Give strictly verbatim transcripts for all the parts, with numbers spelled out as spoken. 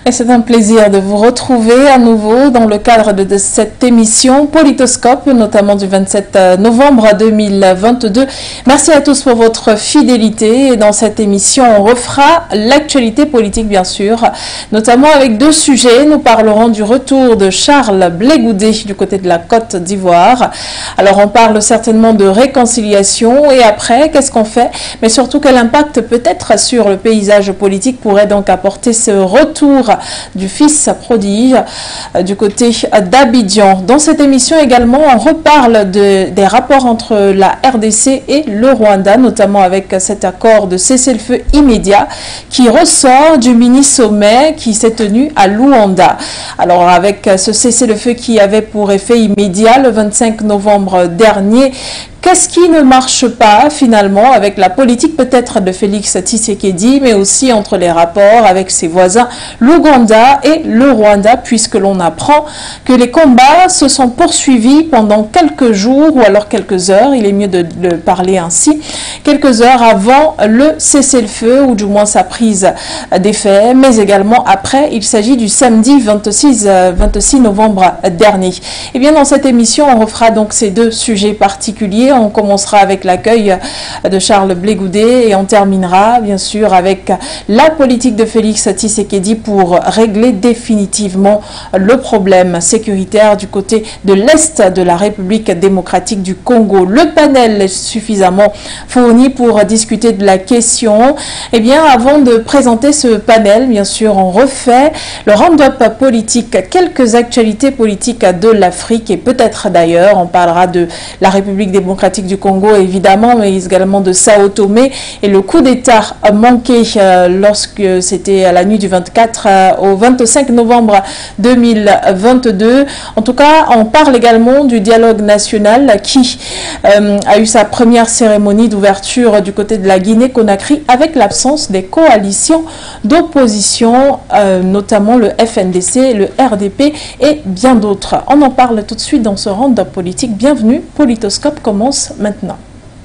Et c'est un plaisir de vous retrouver à nouveau dans le cadre de, de cette émission Politoscope, notamment du vingt-sept novembre deux mille vingt-deux. Merci à tous pour votre fidélité. Et dans cette émission, on refera l'actualité politique, bien sûr, notamment avec deux sujets. Nous parlerons du retour de Charles Blé Goudé du côté de la Côte d'Ivoire. Alors, on parle certainement de réconciliation. Et après, qu'est-ce qu'on fait? Mais surtout, quel impact peut-être sur le paysage politique pourrait donc apporter ce retour du fils prodige euh, du côté d'Abidjan. Dans cette émission également, on reparle de, des rapports entre la R D C et le Rwanda, notamment avec cet accord de cessez-le-feu immédiat qui ressort du mini-sommet qui s'est tenu à Luanda. Alors avec ce cessez-le-feu qui avait pour effet immédiat le vingt-cinq novembre dernier, qu'est-ce qui ne marche pas finalement avec la politique peut-être de Félix Tshisekedi, mais aussi entre les rapports avec ses voisins, l'Ouganda et le Rwanda, puisque l'on apprend que les combats se sont poursuivis pendant quelques jours ou alors quelques heures, il est mieux de le parler ainsi, quelques heures avant le cessez-le-feu ou du moins sa prise d'effet, mais également après. Il s'agit du samedi vingt-six novembre dernier. Et bien dans cette émission, on refera donc ces deux sujets particuliers. On commencera avec l'accueil de Charles Blé Goudé et on terminera bien sûr avec la politique de Félix Tshisekedi pour régler définitivement le problème sécuritaire du côté de l'Est de la République démocratique du Congo. Le panel est suffisamment fourni pour discuter de la question. Eh bien, avant de présenter ce panel, bien sûr, on refait le round-up politique, quelques actualités politiques de l'Afrique et peut-être d'ailleurs, on parlera de la République démocratique du Congo évidemment, mais également de Sao Tomé et le coup d'État manqué euh, lorsque c'était à la nuit du vingt-quatre euh, au vingt-cinq novembre deux mille vingt-deux. En tout cas, on parle également du dialogue national qui euh, a eu sa première cérémonie d'ouverture du côté de la Guinée-Conakry avec l'absence des coalitions d'opposition, euh, notamment le F N D C, le R D P et bien d'autres. On en parle tout de suite dans ce round-up politique. Bienvenue, Politoscope commence maintenant.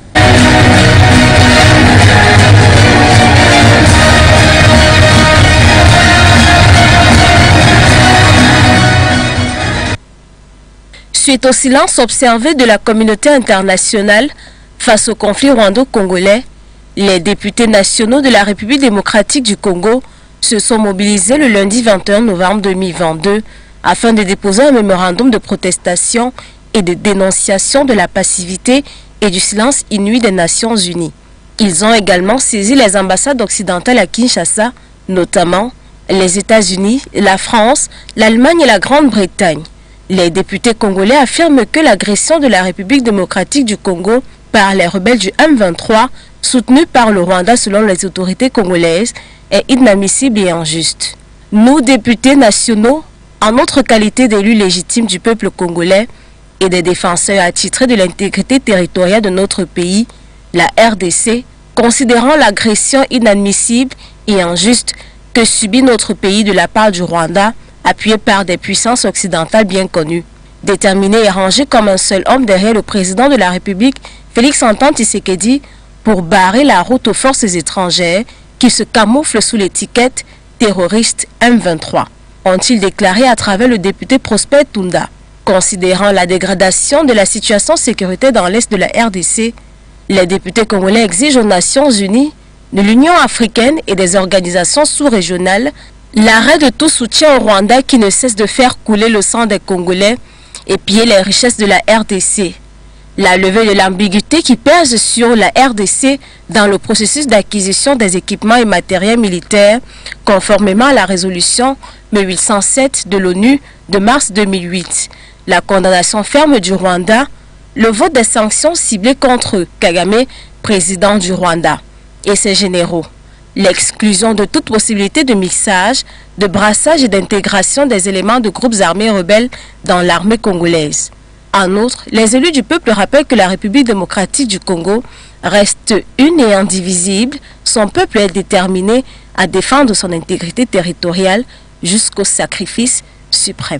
Suite au silence observé de la communauté internationale face au conflit rwando-congolais, les députés nationaux de la République démocratique du Congo se sont mobilisés le lundi vingt et un novembre deux mille vingt-deux afin de déposer un mémorandum de protestation et de dénonciation de la passivité et du silence inouï des Nations Unies. Ils ont également saisi les ambassades occidentales à Kinshasa, notamment les États-Unis, la France, l'Allemagne et la Grande-Bretagne. Les députés congolais affirment que l'agression de la République démocratique du Congo par les rebelles du M vingt-trois, soutenus par le Rwanda selon les autorités congolaises, est inadmissible et injuste. Nous, députés nationaux, en notre qualité d'élus légitimes du peuple congolais, et des défenseurs attitrés de l'intégrité territoriale de notre pays, la R D C, considérant l'agression inadmissible et injuste que subit notre pays de la part du Rwanda, appuyé par des puissances occidentales bien connues. Déterminé et rangé comme un seul homme derrière le président de la République, Félix-Antoine Tshisekedi, pour barrer la route aux forces étrangères qui se camouflent sous l'étiquette terroriste M vingt-trois, ont-ils déclaré à travers le député Prosper Tunda. Considérant la dégradation de la situation sécuritaire dans l'Est de la R D C, les députés congolais exigent aux Nations Unies, de l'Union africaine et des organisations sous-régionales l'arrêt de tout soutien au Rwanda qui ne cesse de faire couler le sang des Congolais et piller les richesses de la R D C. La levée de l'ambiguïté qui pèse sur la R D C dans le processus d'acquisition des équipements et matériels militaires, conformément à la résolution mille huit cent sept de l'ONU de mars deux mille huit. La condamnation ferme du Rwanda, le vote des sanctions ciblées contre Kagame, président du Rwanda, et ses généraux, l'exclusion de toute possibilité de mixage, de brassage et d'intégration des éléments de groupes armés rebelles dans l'armée congolaise. En outre, les élus du peuple rappellent que la République démocratique du Congo reste une et indivisible, son peuple est déterminé à défendre son intégrité territoriale jusqu'au sacrifice suprême.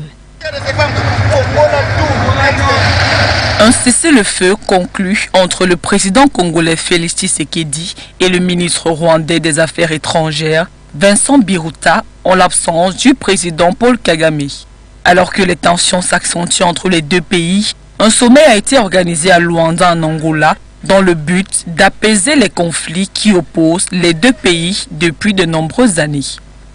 Un cessez-le-feu conclu entre le président congolais Félix Tshisekedi et le ministre rwandais des Affaires étrangères Vincent Biruta, en l'absence du président Paul Kagame. Alors que les tensions s'accentuent entre les deux pays, un sommet a été organisé à Luanda en Angola dans le but d'apaiser les conflits qui opposent les deux pays depuis de nombreuses années.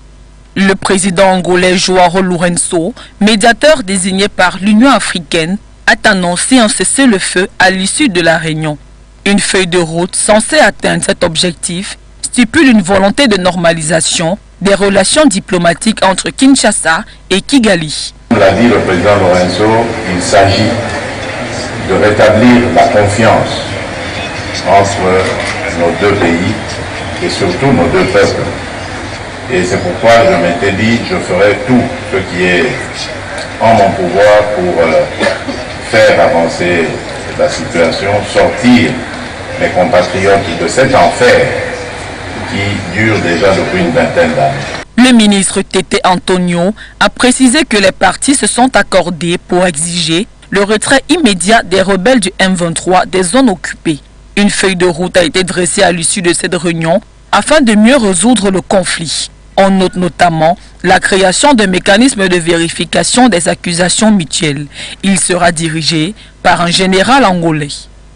Le président angolais Joao Lourenço, médiateur désigné par l'Union africaine, a annoncé un cessez-le-feu à l'issue de la réunion. Une feuille de route censée atteindre cet objectif stipule une volonté de normalisation des relations diplomatiques entre Kinshasa et Kigali. Comme l'a dit le président Lourenço, il s'agit de rétablir la confiance entre nos deux pays et surtout nos deux peuples. Et c'est pourquoi je m'étais dit, je ferai tout ce qui est en mon pouvoir pour euh, faire avancer la situation, sortir mes compatriotes de cet enfer qui dure déjà depuis une vingtaine d'années. Le ministre Tété Antonio a précisé que les partis se sont accordés pour exiger le retrait immédiat des rebelles du M vingt-trois des zones occupées. Une feuille de route a été dressée à l'issue de cette réunion afin de mieux résoudre le conflit. On note notamment la création d'un mécanisme de vérification des accusations mutuelles. Il sera dirigé par un général angolais.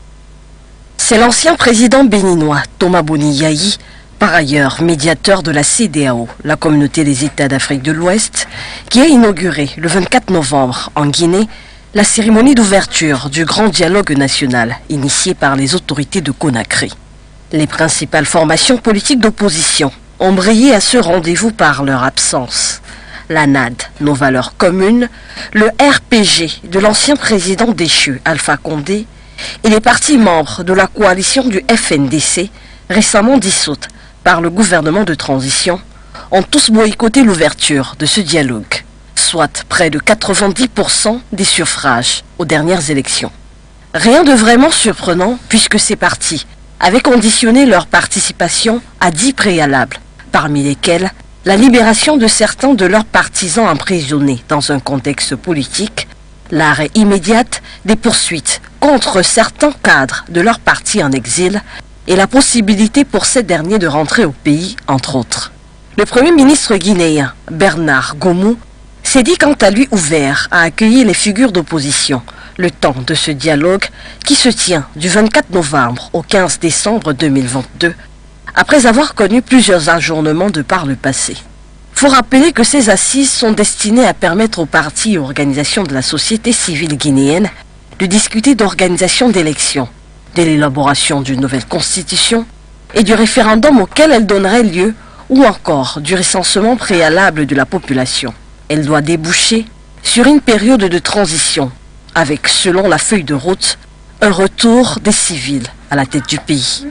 C'est l'ancien président béninois Thomas Boni Yayi, par ailleurs médiateur de la C E D E A O, la communauté des États d'Afrique de l'Ouest, qui a inauguré le vingt-quatre novembre en Guinée la cérémonie d'ouverture du grand dialogue national initié par les autorités de Conakry. Les principales formations politiques d'opposition ont brillé à ce rendez-vous par leur absence. La N A D, nos valeurs communes, le R P G de l'ancien président déchu Alpha Condé et les partis membres de la coalition du F N D C, récemment dissoute par le gouvernement de transition, ont tous boycotté l'ouverture de ce dialogue, soit près de quatre-vingt-dix pour cent des suffrages aux dernières élections. Rien de vraiment surprenant puisque ces partis avaient conditionné leur participation à dix préalables, parmi lesquels la libération de certains de leurs partisans emprisonnés dans un contexte politique, l'arrêt immédiat des poursuites contre certains cadres de leur parti en exil et la possibilité pour ces derniers de rentrer au pays, entre autres. Le Premier ministre guinéen, Bernard Gomou, s'est dit quant à lui ouvert à accueillir les figures d'opposition le temps de ce dialogue qui se tient du vingt-quatre novembre au quinze décembre deux mille vingt-deux, après avoir connu plusieurs ajournements de par le passé. Il faut rappeler que ces assises sont destinées à permettre aux partis et organisations de la société civile guinéenne de discuter d'organisation d'élections, de l'élaboration d'une nouvelle constitution et du référendum auquel elle donnerait lieu ou encore du recensement préalable de la population. Elle doit déboucher sur une période de transition avec, selon la feuille de route, un retour des civils à la tête du pays.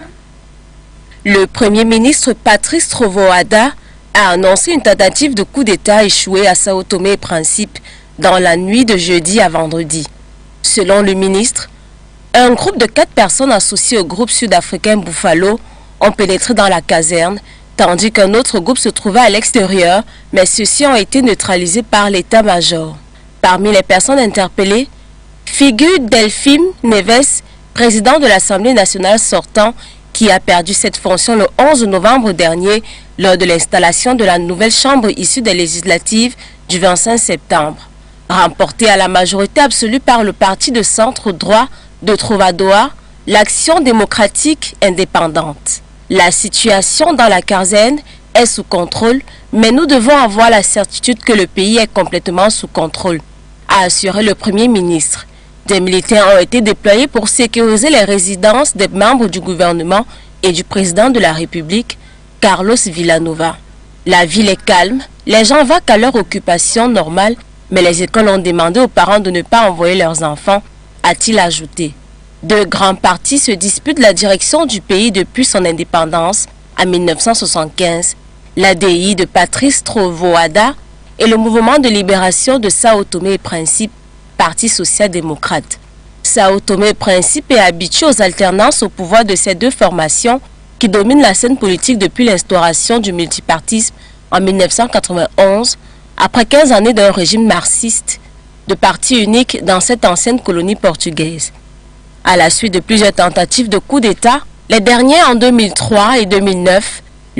Le Premier ministre Patrice Trovoada a annoncé une tentative de coup d'État échouée à Sao Tomé et Principe dans la nuit de jeudi à vendredi. Selon le ministre, un groupe de quatre personnes associées au groupe sud-africain Buffalo ont pénétré dans la caserne, tandis qu'un autre groupe se trouvait à l'extérieur, mais ceux-ci ont été neutralisés par l'état-major. Parmi les personnes interpellées, figure Delphine Neves, président de l'Assemblée nationale sortant, qui a perdu cette fonction le onze novembre dernier lors de l'installation de la nouvelle chambre issue des législatives du vingt-cinq septembre. Remportée à la majorité absolue par le parti de centre droit de Trovadoa, l'Action démocratique indépendante. La situation dans la caserne est sous contrôle, mais nous devons avoir la certitude que le pays est complètement sous contrôle, a assuré le Premier ministre. Des militaires ont été déployés pour sécuriser les résidences des membres du gouvernement et du président de la République, Carlos Villanova. La ville est calme, les gens vaquent à leur occupation normale, mais les écoles ont demandé aux parents de ne pas envoyer leurs enfants, a-t-il ajouté. Deux grands partis se disputent la direction du pays depuis son indépendance en mille neuf cent soixante-quinze, l'A D I de Patrice Trovoada et le mouvement de libération de Sao Tomé et Principe, Parti social-démocrate. Sao Tomé et Principe est habitué aux alternances au pouvoir de ces deux formations qui dominent la scène politique depuis l'instauration du multipartisme en mille neuf cent quatre-vingt-onze, après quinze années d'un régime marxiste de parti unique dans cette ancienne colonie portugaise. À la suite de plusieurs tentatives de coup d'État, les derniers en deux mille trois et deux mille neuf,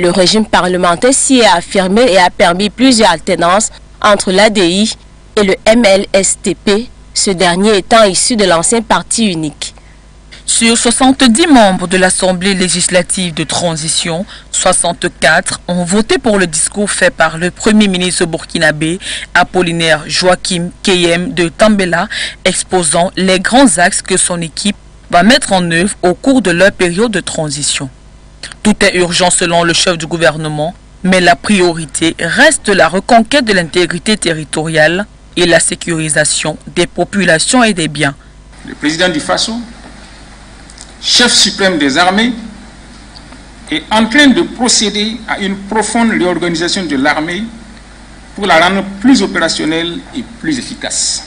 Le régime parlementaire s'y est affirmé et a permis plusieurs alternances entre l'A D I et le M L S T P, ce dernier étant issu de l'ancien parti unique. Sur soixante-dix membres de l'Assemblée législative de transition, soixante-quatre ont voté pour le discours fait par le Premier ministre burkinabé Apollinaire Joachim Keyem de Tambela, exposant les grands axes que son équipe va mettre en œuvre au cours de leur période de transition. Tout est urgent selon le chef du gouvernement, mais la priorité reste la reconquête de l'intégrité territoriale et la sécurisation des populations et des biens. Le président du Faso, chef suprême des armées, est en train de procéder à une profonde réorganisation de l'armée pour la rendre plus opérationnelle et plus efficace.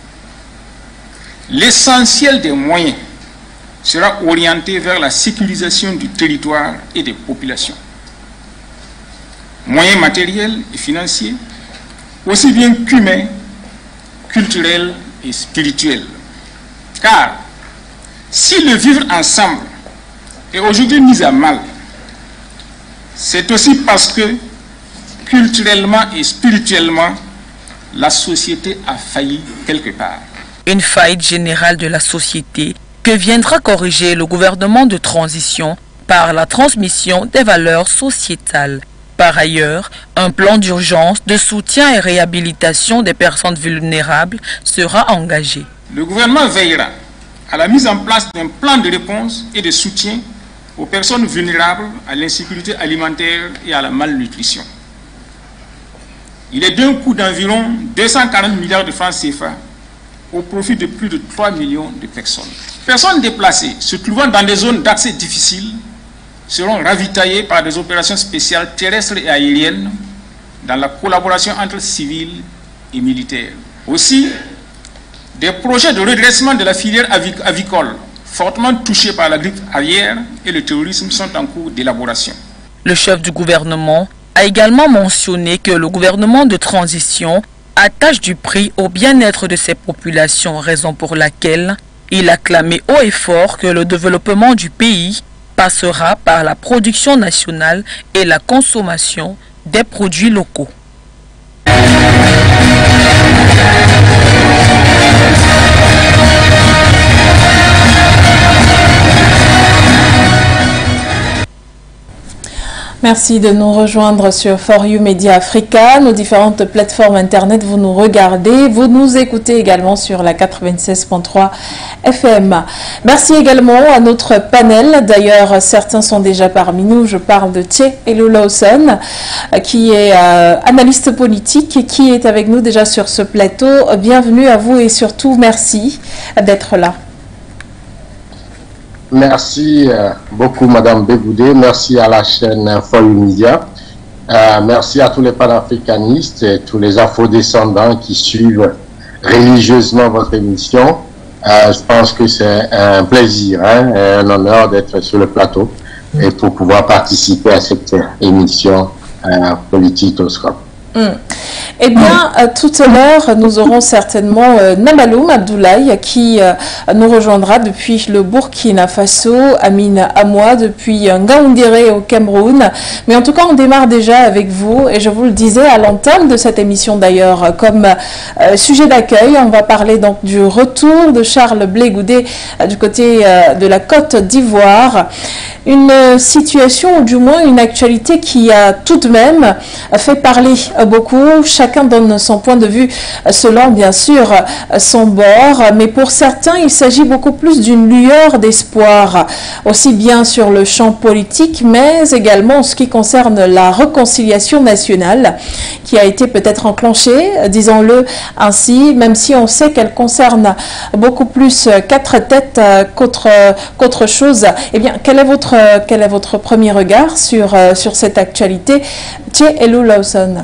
L'essentiel des moyens sera orienté vers la sécurisation du territoire et des populations. Moyens matériels et financiers, aussi bien qu'humains, culturels et spirituels. Car si le vivre ensemble est aujourd'hui mis à mal, c'est aussi parce que culturellement et spirituellement, la société a failli quelque part. Une faillite générale de la société que viendra corriger le gouvernement de transition par la transmission des valeurs sociétales. Par ailleurs, un plan d'urgence de soutien et réhabilitation des personnes vulnérables sera engagé. Le gouvernement veillera à la mise en place d'un plan de réponse et de soutien aux personnes vulnérables à l'insécurité alimentaire et à la malnutrition. Il est d'un coût d'environ deux cent quarante milliards de francs C F A au profit de plus de trois millions de personnes. Personnes déplacées se trouvant dans des zones d'accès difficiles seront ravitaillées par des opérations spéciales terrestres et aériennes dans la collaboration entre civils et militaires. Aussi, des projets de redressement de la filière avicole fortement touchée par la grippe aviaire et le terrorisme sont en cours d'élaboration. Le chef du gouvernement a également mentionné que le gouvernement de transition attache du prix au bien-être de ses populations, raison pour laquelle il a clamé haut et fort que le développement du pays passera par la production nationale et la consommation des produits locaux. Merci de nous rejoindre sur For You Media Africa, nos différentes plateformes internet. Vous nous regardez, vous nous écoutez également sur la quatre-vingt-seize point trois F M. Merci également à notre panel. D'ailleurs, certains sont déjà parmi nous. Je parle de Tché Elulawson, qui est euh, analyste politique et qui est avec nous déjà sur ce plateau. Bienvenue à vous et surtout merci d'être là. Merci euh, beaucoup, Madame Begoudé. Merci à la chaîne euh, For You Media. Euh, merci à tous les panafricanistes et tous les afro-descendants qui suivent religieusement votre émission. Euh, je pense que c'est un plaisir, hein, et un honneur d'être sur le plateau et pour pouvoir participer à cette émission euh, Politoscope. Mm. Eh bien, euh, tout à l'heure, nous aurons certainement euh, Namaloum Abdoulaye qui euh, nous rejoindra depuis le Burkina Faso, Amine Amoua depuis Ngaoundéré au Cameroun. Mais en tout cas, on démarre déjà avec vous et je vous le disais à l'entame de cette émission d'ailleurs, comme euh, sujet d'accueil, on va parler donc du retour de Charles Blé Goudé euh, du côté euh, de la Côte d'Ivoire. Une euh, situation, ou du moins une actualité qui a tout de même fait parler euh, beaucoup. Chacun donne son point de vue selon bien sûr son bord, mais pour certains il s'agit beaucoup plus d'une lueur d'espoir, aussi bien sur le champ politique mais également en ce qui concerne la réconciliation nationale qui a été peut-être enclenchée, disons-le ainsi, même si on sait qu'elle concerne beaucoup plus quatre têtes qu'autre qu'autre chose. Eh bien, quel est votre quel est votre premier regard sur sur cette actualité, Tché Elulawson?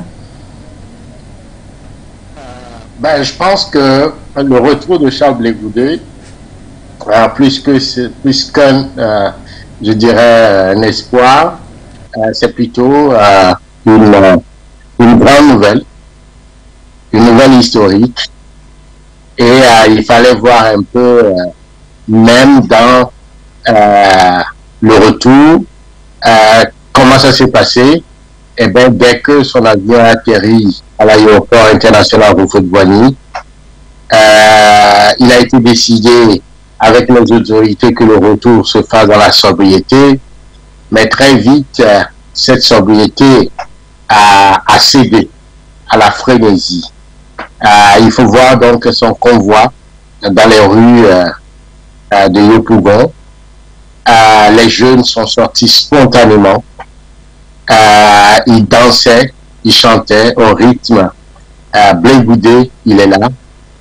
Ben, je pense que le retour de Charles Blé Goudé, euh, plus que plus qu'un, euh, je dirais, un espoir, euh, c'est plutôt euh, une, une grande nouvelle, une nouvelle historique. Et euh, il fallait voir un peu, euh, même dans euh, le retour, euh, comment comment ça s'est passé? Eh bien, dès que son avion a atterri à l'aéroport international Houphouët-Boigny, euh, il a été décidé avec les autorités que le retour se fasse dans la sobriété, mais très vite, euh, cette sobriété a, a cédé à la frénésie. Euh, il faut voir donc son convoi dans les rues euh, euh, de Yopougon. Euh, les jeunes sont sortis spontanément. Euh, ils dansaient, ils chantaient au rythme. Euh, Blé Goudé, il est là.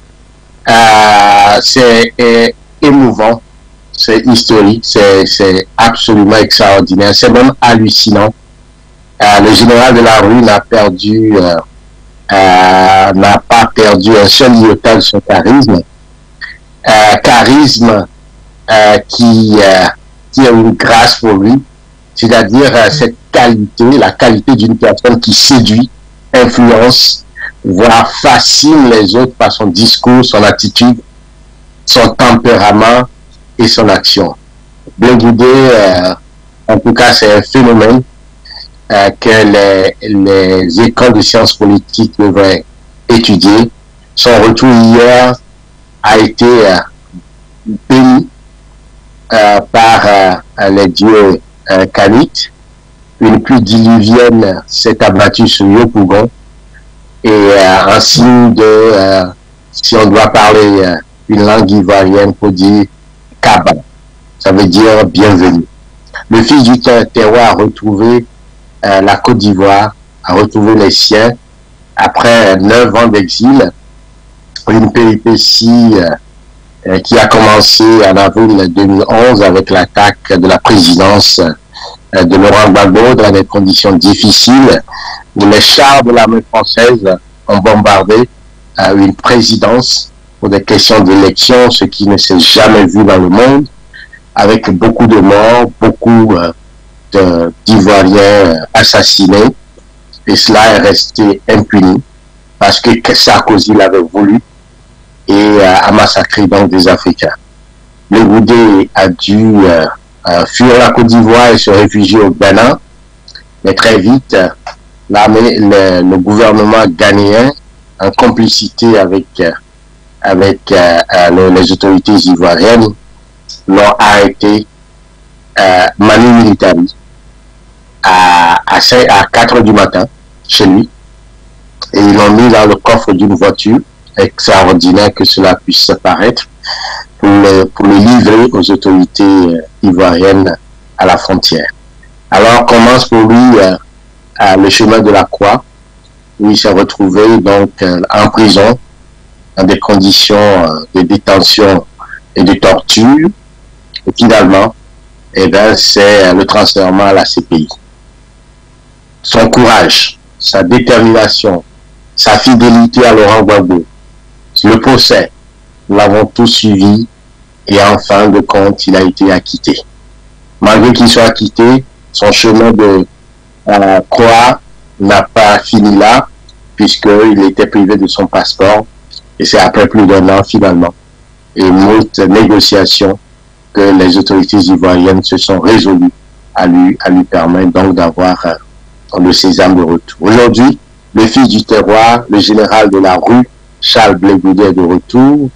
Euh, c'est euh, émouvant, c'est historique, c'est absolument extraordinaire, c'est même hallucinant. Euh, le général de la rue n'a perdu, euh, euh, n'a pas perdu un seul iota de son charisme. Euh, charisme euh, qui, euh, qui a une grâce pour lui, c'est-à-dire euh, cette qualité, la qualité d'une personne qui séduit, influence, voire fascine les autres par son discours, son attitude, son tempérament et son action. Blé Goudé, euh, en tout cas, c'est un phénomène euh, que les, les écoles de sciences politiques devraient étudier. Son retour hier a été euh, béni euh, par euh, les dieux euh, Kanites. Une pluie diluvienne s'est abattue sur Yopougon. Et euh, en signe de, euh, si on doit parler euh, une langue ivoirienne, pour dire Kaba, ça veut dire bienvenue. Le fils du terroir a retrouvé euh, la Côte d'Ivoire, a retrouvé les siens après neuf ans d'exil, une péripétie euh, euh, qui a commencé en avril deux mille onze avec l'attaque de la présidence euh, de Laurent Gbagbo dans des conditions difficiles. Les chars de l'armée française ont bombardé euh, une présidence pour des questions d'élection, ce qui ne s'est jamais vu dans le monde, avec beaucoup de morts, beaucoup euh, d'Ivoiriens assassinés, et cela est resté impuni parce que Sarkozy l'avait voulu et euh, a massacré donc des Africains. Blé Goudé a dû euh, euh, fuir la Côte d'Ivoire et se réfugier au Ghana, mais très vite, euh, l'armée, le, le gouvernement ghanéen, en complicité avec, euh, avec euh, euh, les autorités ivoiriennes, l'ont arrêté euh, manu militari à, à, à quatre heures du matin chez lui, et ils l'ont mis dans le coffre d'une voiture, extraordinaire que cela puisse paraître, pour le, pour le livrer aux autorités euh, ivoiriennes à la frontière. Alors commence pour lui euh, à le chemin de la croix, où il s'est retrouvé donc euh, en prison, dans des conditions euh, de détention et de torture. Et finalement, eh ben, c'est euh, le transfèrement à la C P I. Son courage, sa détermination, sa fidélité à Laurent Gbagbo, le procès, nous l'avons tous suivi, et en fin de compte, il a été acquitté. Malgré qu'il soit acquitté, son chemin de Euh, croix n'a pas fini là, puisqu'il était privé de son passeport, et c'est après plus d'un an finalement, et moult négociations, que les autorités ivoiriennes se sont résolues à lui, à lui permettre donc d'avoir euh, le sésame de retour. Aujourd'hui, le fils du terroir, le général de la rue, Charles Blé Goudé, est de retour.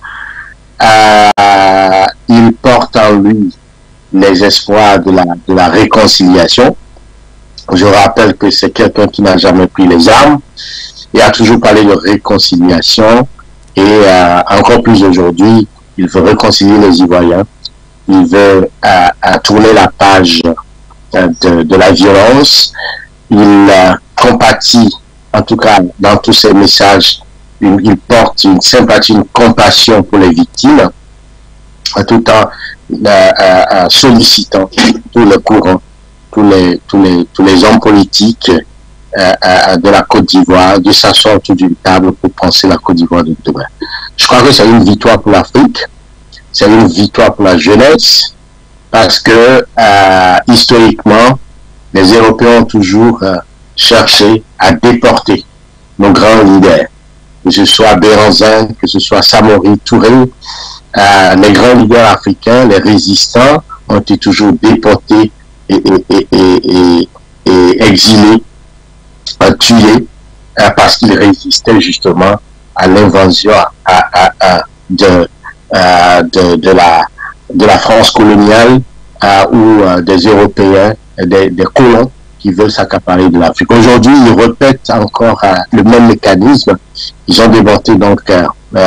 Euh, il porte en lui les espoirs de la, de la réconciliation. Je rappelle que c'est quelqu'un qui n'a jamais pris les armes et a toujours parlé de réconciliation, et euh, encore plus aujourd'hui, il veut réconcilier les Ivoiriens, il veut euh, euh, tourner la page euh, de, de la violence, il euh, compatit, en tout cas dans tous ses messages, une, il porte une sympathie, une compassion pour les victimes, tout en euh, euh, euh, sollicitant tout le courant, tous les, tous les, tous les hommes politiques euh, euh, de la Côte d'Ivoire, de s'asseoir autour d'une table pour penser la Côte d'Ivoire de demain. Je crois que c'est une victoire pour l'Afrique, c'est une victoire pour la jeunesse, parce que euh, historiquement, les Européens ont toujours euh, cherché à déporter nos grands leaders, que ce soit Béranzin, que ce soit Samori Touré, euh, les grands leaders africains, les résistants, ont été toujours déportés et, et, et, et, et exilés, euh, tués, euh, parce qu'ils résistaient justement à l'invasion à, à, à, de, euh, de, de, la, de la France coloniale euh, ou euh, des Européens, des, des colons qui veulent s'accaparer de l'Afrique. Aujourd'hui, ils répètent encore euh, le même mécanisme. Ils ont démonté donc euh,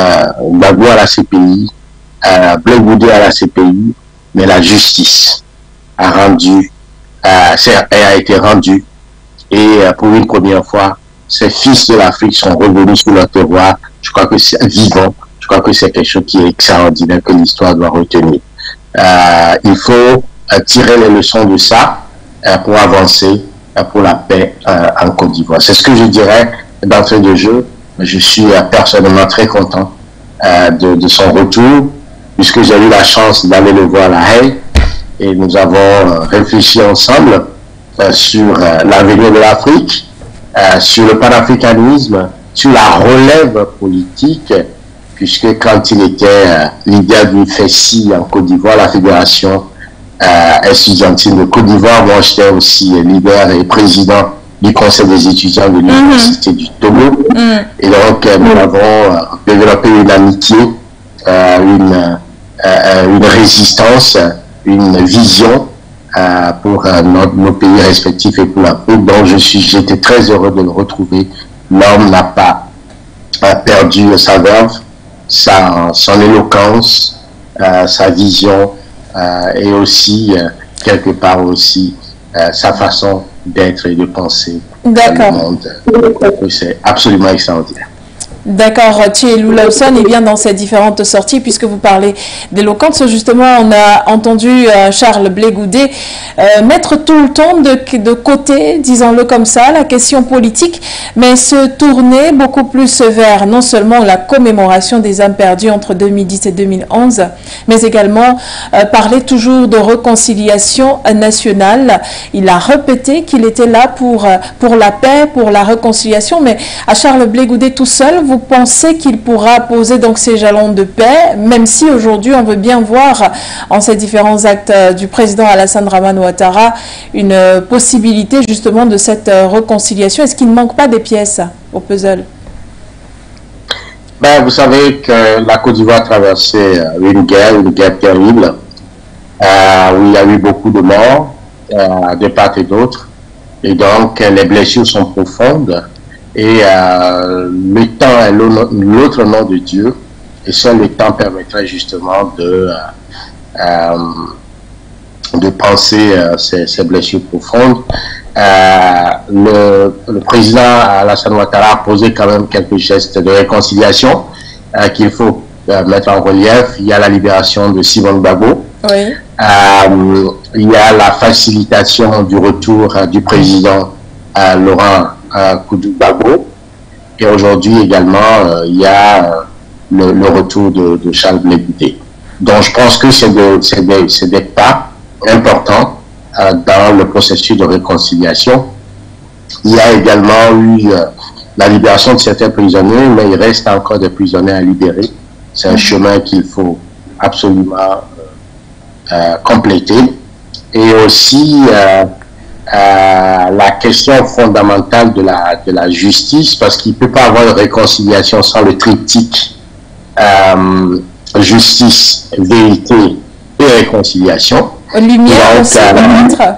Gbagbo à la C P I, euh, Blé Goudé à la C P I, mais la justice a rendu, euh, a été rendue, et euh, pour une première fois, ces fils de l'Afrique sont revenus sur leur terroir. Je crois que c'est vivant. Je crois que c'est quelque chose qui est extraordinaire que l'histoire doit retenir. Euh, il faut euh, tirer les leçons de ça euh, pour avancer euh, pour la paix euh, en Côte d'Ivoire. C'est ce que je dirais d'entrée de jeu. Je suis euh, personnellement très content euh, de, de son retour, puisque j'ai eu la chance d'aller le voir à La Haye, et nous avons euh, réfléchi ensemble euh, sur euh, l'avenir de l'Afrique, euh, sur le panafricanisme, sur la relève politique, puisque quand il était euh, leader du F E C I en Côte d'Ivoire, la Fédération euh, estudiantine de Côte d'Ivoire, moi j'étais aussi leader et président du Conseil des étudiants de l'Université mm-hmm. du Togo. Mm. Et donc, euh, nous avons euh, développé une amitié, euh, une, euh, une résistance, une vision euh, pour euh, nos, nos pays respectifs et pour la paix. Donc, je suis, j'étais très heureux de le retrouver. L'homme n'a pas euh, perdu sa verve, sa, son éloquence, euh, sa vision euh, et aussi, euh, quelque part aussi, euh, sa façon d'être et de penser dans le monde. C'est absolument extraordinaire. D'accord, Thielou Lawson, et bien dans ces différentes sorties, puisque vous parlez d'éloquence, justement, on a entendu euh, Charles Blé Goudé euh, mettre tout le temps de, de côté, disons-le comme ça, la question politique, mais se tourner beaucoup plus vers non seulement la commémoration des âmes perdues entre deux mille dix et deux mille onze, mais également euh, parler toujours de réconciliation nationale. Il a répété qu'il était là pour, pour la paix, pour la réconciliation, mais à Charles Blé Goudé tout seul, vous Vous pensez qu'il pourra poser donc ces jalons de paix, même si aujourd'hui on veut bien voir en ces différents actes du président Alassane Dramane Ouattara une possibilité justement de cette réconciliation? Est-ce qu'il ne manque pas des pièces au puzzle? Ben, vous savez que la Côte d'Ivoire a traversé une guerre, une guerre terrible, euh, où il y a eu beaucoup de morts euh, de part et d'autre, et donc les blessures sont profondes. Et euh, le temps est l'autre nom de Dieu, et seul le temps permettrait justement de, euh, de penser euh, ces, ces blessures profondes. Euh, le, le président Alassane Ouattara a posé quand même quelques gestes de réconciliation euh, qu'il faut euh, mettre en relief. Il y a la libération de Simone Gbagbo. Oui. Euh, il y a la facilitation du retour euh, du président euh, Laurent Koudou Gbagbo, et aujourd'hui également euh, il y a euh, le, le retour de, de Charles Blé Goudé. Donc je pense que c'est de, des, des pas importants euh, dans le processus de réconciliation. Il y a également eu euh, la libération de certains prisonniers, mais il reste encore des prisonniers à libérer. C'est un chemin qu'il faut absolument euh, euh, compléter. Et aussi euh, Euh, la question fondamentale de la, de la justice, parce qu'il ne peut pas avoir de réconciliation sans le triptyque euh, justice, vérité et réconciliation. Lumière aussi, peut-être.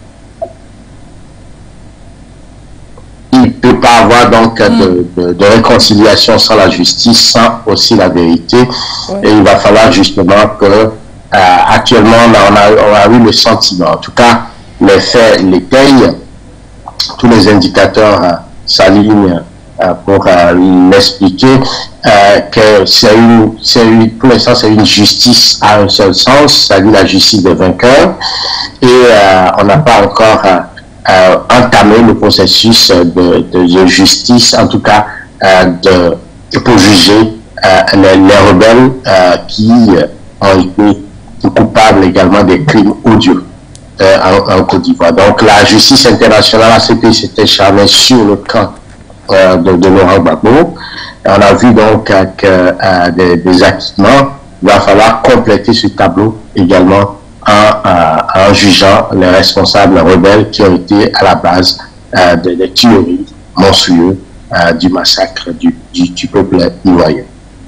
Il ne peut pas avoir donc mm. de, de, de réconciliation sans la justice, sans aussi la vérité. Oui. Et il va falloir justement que euh, actuellement on a, on a eu le sentiment, en tout cas les faits l'étayent, tous les indicateurs euh, s'alignent euh, pour euh, l'expliquer, euh, que c'est une, c'est une, pour l'instant c'est une justice à un seul sens, c'est-à-dire la justice des vainqueurs, et euh, on n'a pas encore euh, euh, entamé le processus de, de, de justice, en tout cas euh, de, pour juger euh, les, les rebelles euh, qui ont été coupables également des crimes odieux. Euh, en, en Côte d'Ivoire. Donc la justice internationale a s'était charmée sur le camp euh, de, de Laurent Gbagbo. On a vu donc euh, que euh, des, des acquittements. Il va falloir compléter ce tableau également en, en, en jugeant les responsables rebelles qui ont été à la base euh, des de tueries monstrueuses euh, du massacre du, du, du peuple ivoirien.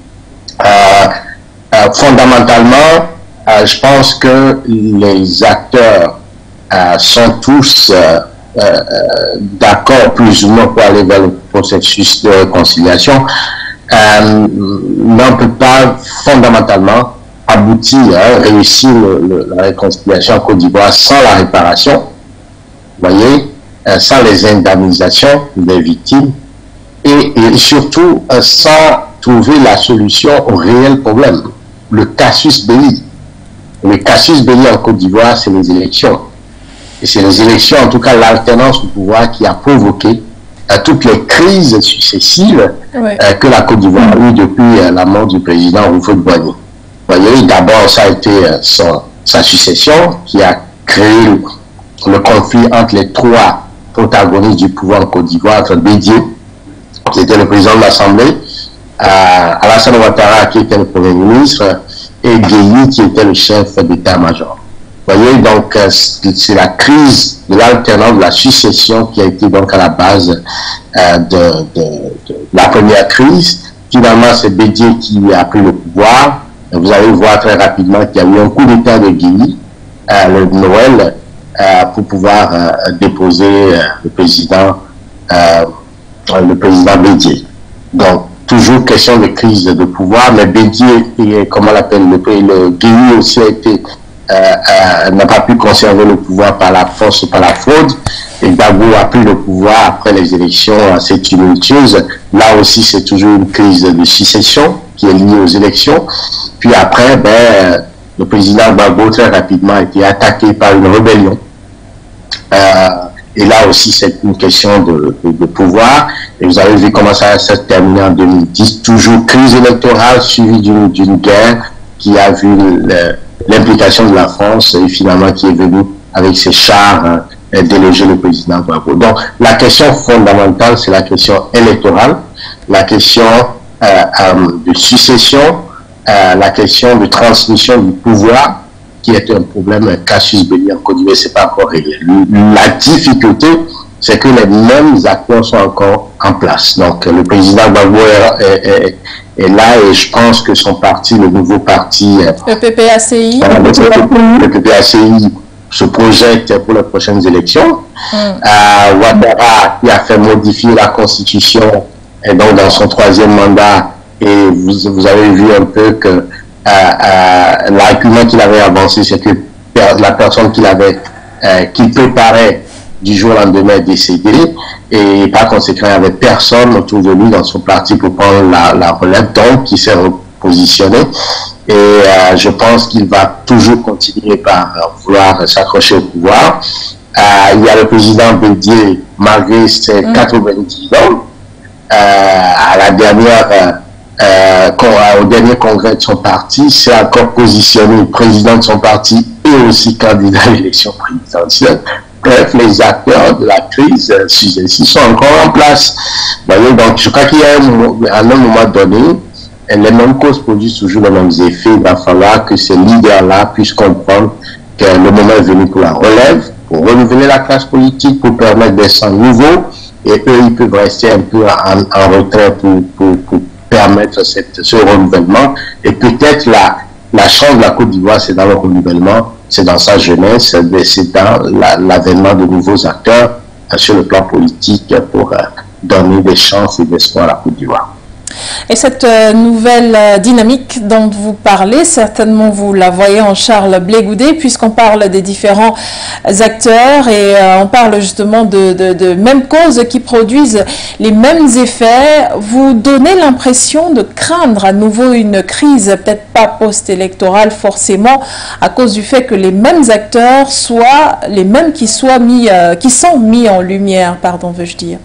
Euh, euh, fondamentalement, euh, je pense que les acteurs euh, sont tous euh, euh, d'accord plus ou moins pour aller vers le processus de réconciliation, euh, mais on ne peut pas fondamentalement aboutir, hein, réussir le, le, la réconciliation en Côte d'Ivoire sans la réparation, vous voyez, euh, sans les indemnisations des victimes et, et surtout euh, sans trouver la solution au réel problème, le casus belli. Le casus belli en Côte d'Ivoire, c'est les élections. Et c'est les élections, en tout cas l'alternance du pouvoir, qui a provoqué euh, toutes les crises successives oui. euh, que la Côte d'Ivoire a eues depuis euh, la mort du président Houphouët-Boigny. Vous voyez, d'abord, ça a été euh, son, sa succession qui a créé le, le conflit entre les trois protagonistes du pouvoir en Côte d'Ivoire, entre Bédié, qui était le président de l'Assemblée, euh, Alassane Ouattara, qui était le Premier ministre, et Guéhi, qui était le chef d'état-major. Vous voyez, donc, euh, c'est la crise de l'alternance, de la succession qui a été donc à la base euh, de, de, de la première crise. Finalement, c'est Bédié qui a pris le pouvoir. Vous allez voir très rapidement qu'il y a eu un coup d'état de Guéhi, euh, le Noël, euh, pour pouvoir euh, déposer euh, le président, euh, le président Bédié. Donc, toujours question de crise de pouvoir, mais Bédié, et, comment on l'appelle, le, le Guéhi aussi a été, euh, euh, n'a pas pu conserver le pouvoir par la force, par la fraude, et Gbagbo a pris le pouvoir après les élections assez tumultueuses. Là aussi, c'est toujours une crise de succession qui est liée aux élections. Puis après, ben, le président Gbagbo, très rapidement, a été attaqué par une rébellion. Euh, et là aussi, c'est une question de, de, de pouvoir. Et vous avez vu comment ça s'est terminé en deux mille dix. Toujours crise électorale suivie d'une d'une guerre qui a vu l'implication de la France et finalement qui est venue avec ses chars hein, déloger le président Gbagbo. Donc, la question fondamentale, c'est la question électorale, la question euh, euh, de succession, euh, la question de transmission du pouvoir, qui est un problème, un casus belli en Côte d'Ivoire, c'est pas encore réglé. La difficulté, c'est que les mêmes acteurs sont encore en place. Donc, le président Gbagbo est, est, est, est là et je pense que son parti, le nouveau parti, le P P A C I, le, le P P A C I se projette pour les prochaines élections. Mm. Euh, Ouattara, qui a fait modifier la Constitution, est donc dans son troisième mandat et vous, vous avez vu un peu que Euh, euh, l'argument qu'il avait avancé, c'est que per la personne qu'il avait, euh, qu'il préparait du jour au lendemain est décédée et par conséquent, il n'y avait personne autour de lui dans son parti pour prendre la, la relève, donc il s'est repositionné et euh, je pense qu'il va toujours continuer par euh, vouloir s'accrocher au pouvoir. Euh, il y a le président Bédié, malgré ses mmh. quatre-vingt-dix ans, euh, à la dernière euh, Euh, au dernier congrès de son parti, s'est encore positionné président de son parti et aussi candidat à l'élection présidentielle. Bref, les acteurs de la crise euh, ci sont encore en place. Vous voyez, donc je crois qu'il y a un, à un moment donné, les mêmes causes produisent toujours les mêmes effets. Il va falloir que ces leaders-là puissent comprendre que le moment est venu pour la relève, pour renouveler la classe politique, pour permettre des sangs nouveaux, et eux, ils peuvent rester un peu en, en retrait pour, pour, pour permettre cette, ce renouvellement. Et peut-être la, la chance de la Côte d'Ivoire, c'est dans le renouvellement, c'est dans sa jeunesse, c'est dans l'avènement la, de nouveaux acteurs euh, sur le plan politique pour euh, donner des chances et des espoirs à la Côte d'Ivoire. Et cette euh, nouvelle euh, dynamique dont vous parlez, certainement vous la voyez en Charles Blé Goudé, puisqu'on parle des différents acteurs et euh, on parle justement de, de, de mêmes causes qui produisent les mêmes effets. Vous donnez l'impression de craindre à nouveau une crise, peut-être pas post-électorale forcément, à cause du fait que les mêmes acteurs soient les mêmes qui, soient mis, euh, qui sont mis en lumière, pardon, veux-je dire.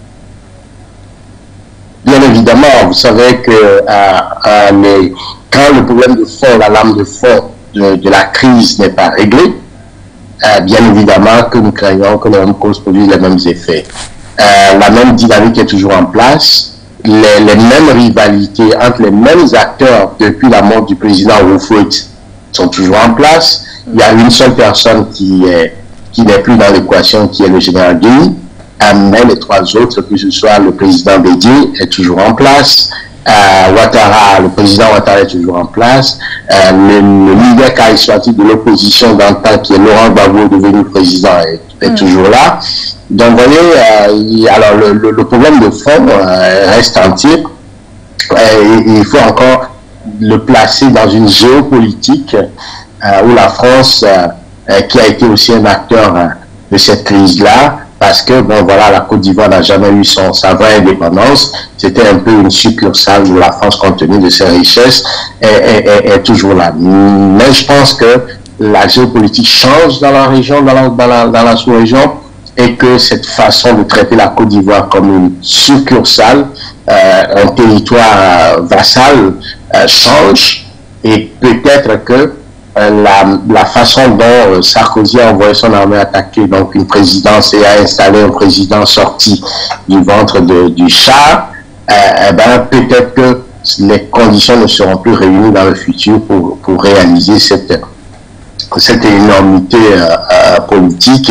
Bien évidemment, vous savez que euh, euh, les, quand le problème de fond, la lame de fond de, de la crise n'est pas réglée, euh, bien évidemment que nous craignons que les mêmes causes produisent les mêmes effets. Euh, la même dynamique est toujours en place, les, les mêmes rivalités entre les mêmes acteurs depuis la mort du président Houphouët sont toujours en place, Il y a une seule personne qui est qui n'est plus dans l'équation, qui est le général Guéhi, euh, mais les trois autres, que ce soit le président Bédié, est toujours en place, euh, Ouattara, le président Ouattara est toujours en place, euh, le, le leader charismatique de l'opposition d'antan, qui est Laurent Gbagbo, devenu président, est, est mmh. toujours là. Donc, vous voyez, euh, il, alors le, le, le problème de fond euh, reste entier. Euh, et, il faut encore le placer dans une géopolitique euh, où la France... Euh, Euh, qui a été aussi un acteur euh, de cette crise-là, parce que, bon, voilà, la Côte d'Ivoire n'a jamais eu son, sa vraie indépendance. C'était un peu une succursale de la France, compte tenu de ses richesses, et, et, et, est toujours là. Mais je pense que la géopolitique change dans la région, dans la, dans la, dans la sous-région, et que cette façon de traiter la Côte d'Ivoire comme une succursale, euh, un territoire euh, vassal, euh, change, et peut-être que La, la façon dont Sarkozy a envoyé son armée attaquer donc une présidence et a installé un président sorti du ventre de, du chat, euh, eh ben, peut-être que les conditions ne seront plus réunies dans le futur pour, pour réaliser cette, cette énormité euh, euh, politique.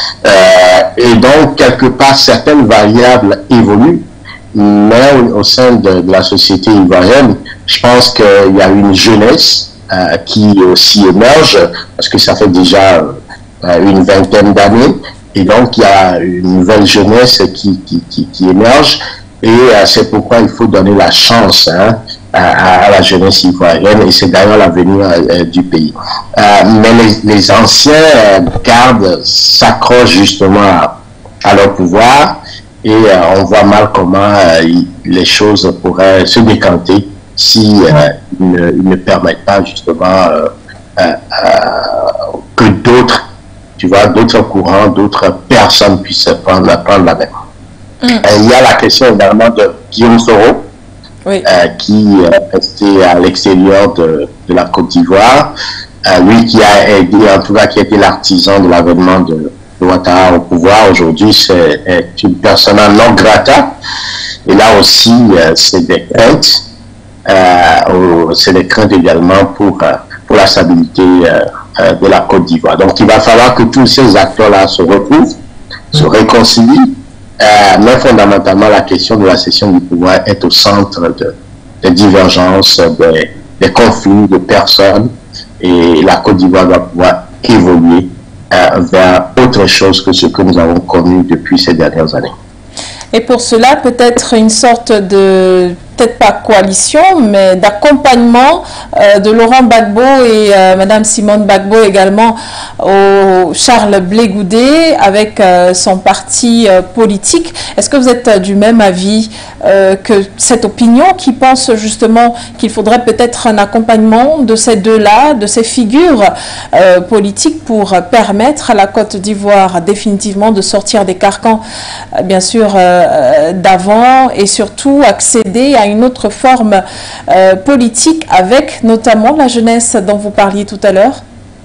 Euh, et donc, quelque part, certaines variables évoluent, mais au, au sein de, de la société ivoirienne, je pense qu'il y a une jeunesse Euh, qui aussi émerge, parce que ça fait déjà euh, une vingtaine d'années, et donc il y a une nouvelle jeunesse qui, qui, qui, qui émerge, et euh, c'est pourquoi il faut donner la chance hein, à, à la jeunesse ivoirienne, et c'est d'ailleurs l'avenir euh, du pays. Euh, mais les, les anciens euh, gardes s'accrochent justement à, à leur pouvoir, et euh, on voit mal comment euh, les choses pourraient se décanter si euh, ils, ne, ils ne permettent pas justement euh, euh, euh, que d'autres, tu vois, d'autres courants, d'autres personnes puissent prendre, prendre la main. Mm. Euh, il y a la question également de Guillaume Soro, oui. euh, qui est resté à l'extérieur de, de la Côte d'Ivoire, euh, lui qui a aidé, en tout cas qui a été l'artisan de l'avènement de, de Ouattara au pouvoir. Aujourd'hui, c'est une persona non grata, et là aussi, euh, c'est des craintes. Euh, c'est des craintes également pour, euh, pour la stabilité euh, euh, de la Côte d'Ivoire. Donc il va falloir que tous ces acteurs-là se retrouvent, se réconcilient, euh, mais fondamentalement la question de la cession du pouvoir est au centre de, des divergences, des, des conflits de personnes, et la Côte d'Ivoire doit pouvoir évoluer euh, vers autre chose que ce que nous avons connu depuis ces dernières années. Et pour cela, peut-être une sorte de, peut-être pas coalition, mais d'accompagnement euh, de Laurent Gbagbo et euh, Madame Simone Gbagbo également au Charles Blé Goudé avec euh, son parti euh, politique. Est-ce que vous êtes euh, du même avis euh, que cette opinion qui pense justement qu'il faudrait peut-être un accompagnement de ces deux-là, de ces figures euh, politiques pour permettre à la Côte d'Ivoire définitivement de sortir des carcans, euh, bien sûr, euh, d'avant, et surtout accéder à une autre forme euh, politique avec notamment la jeunesse dont vous parliez tout à l'heure?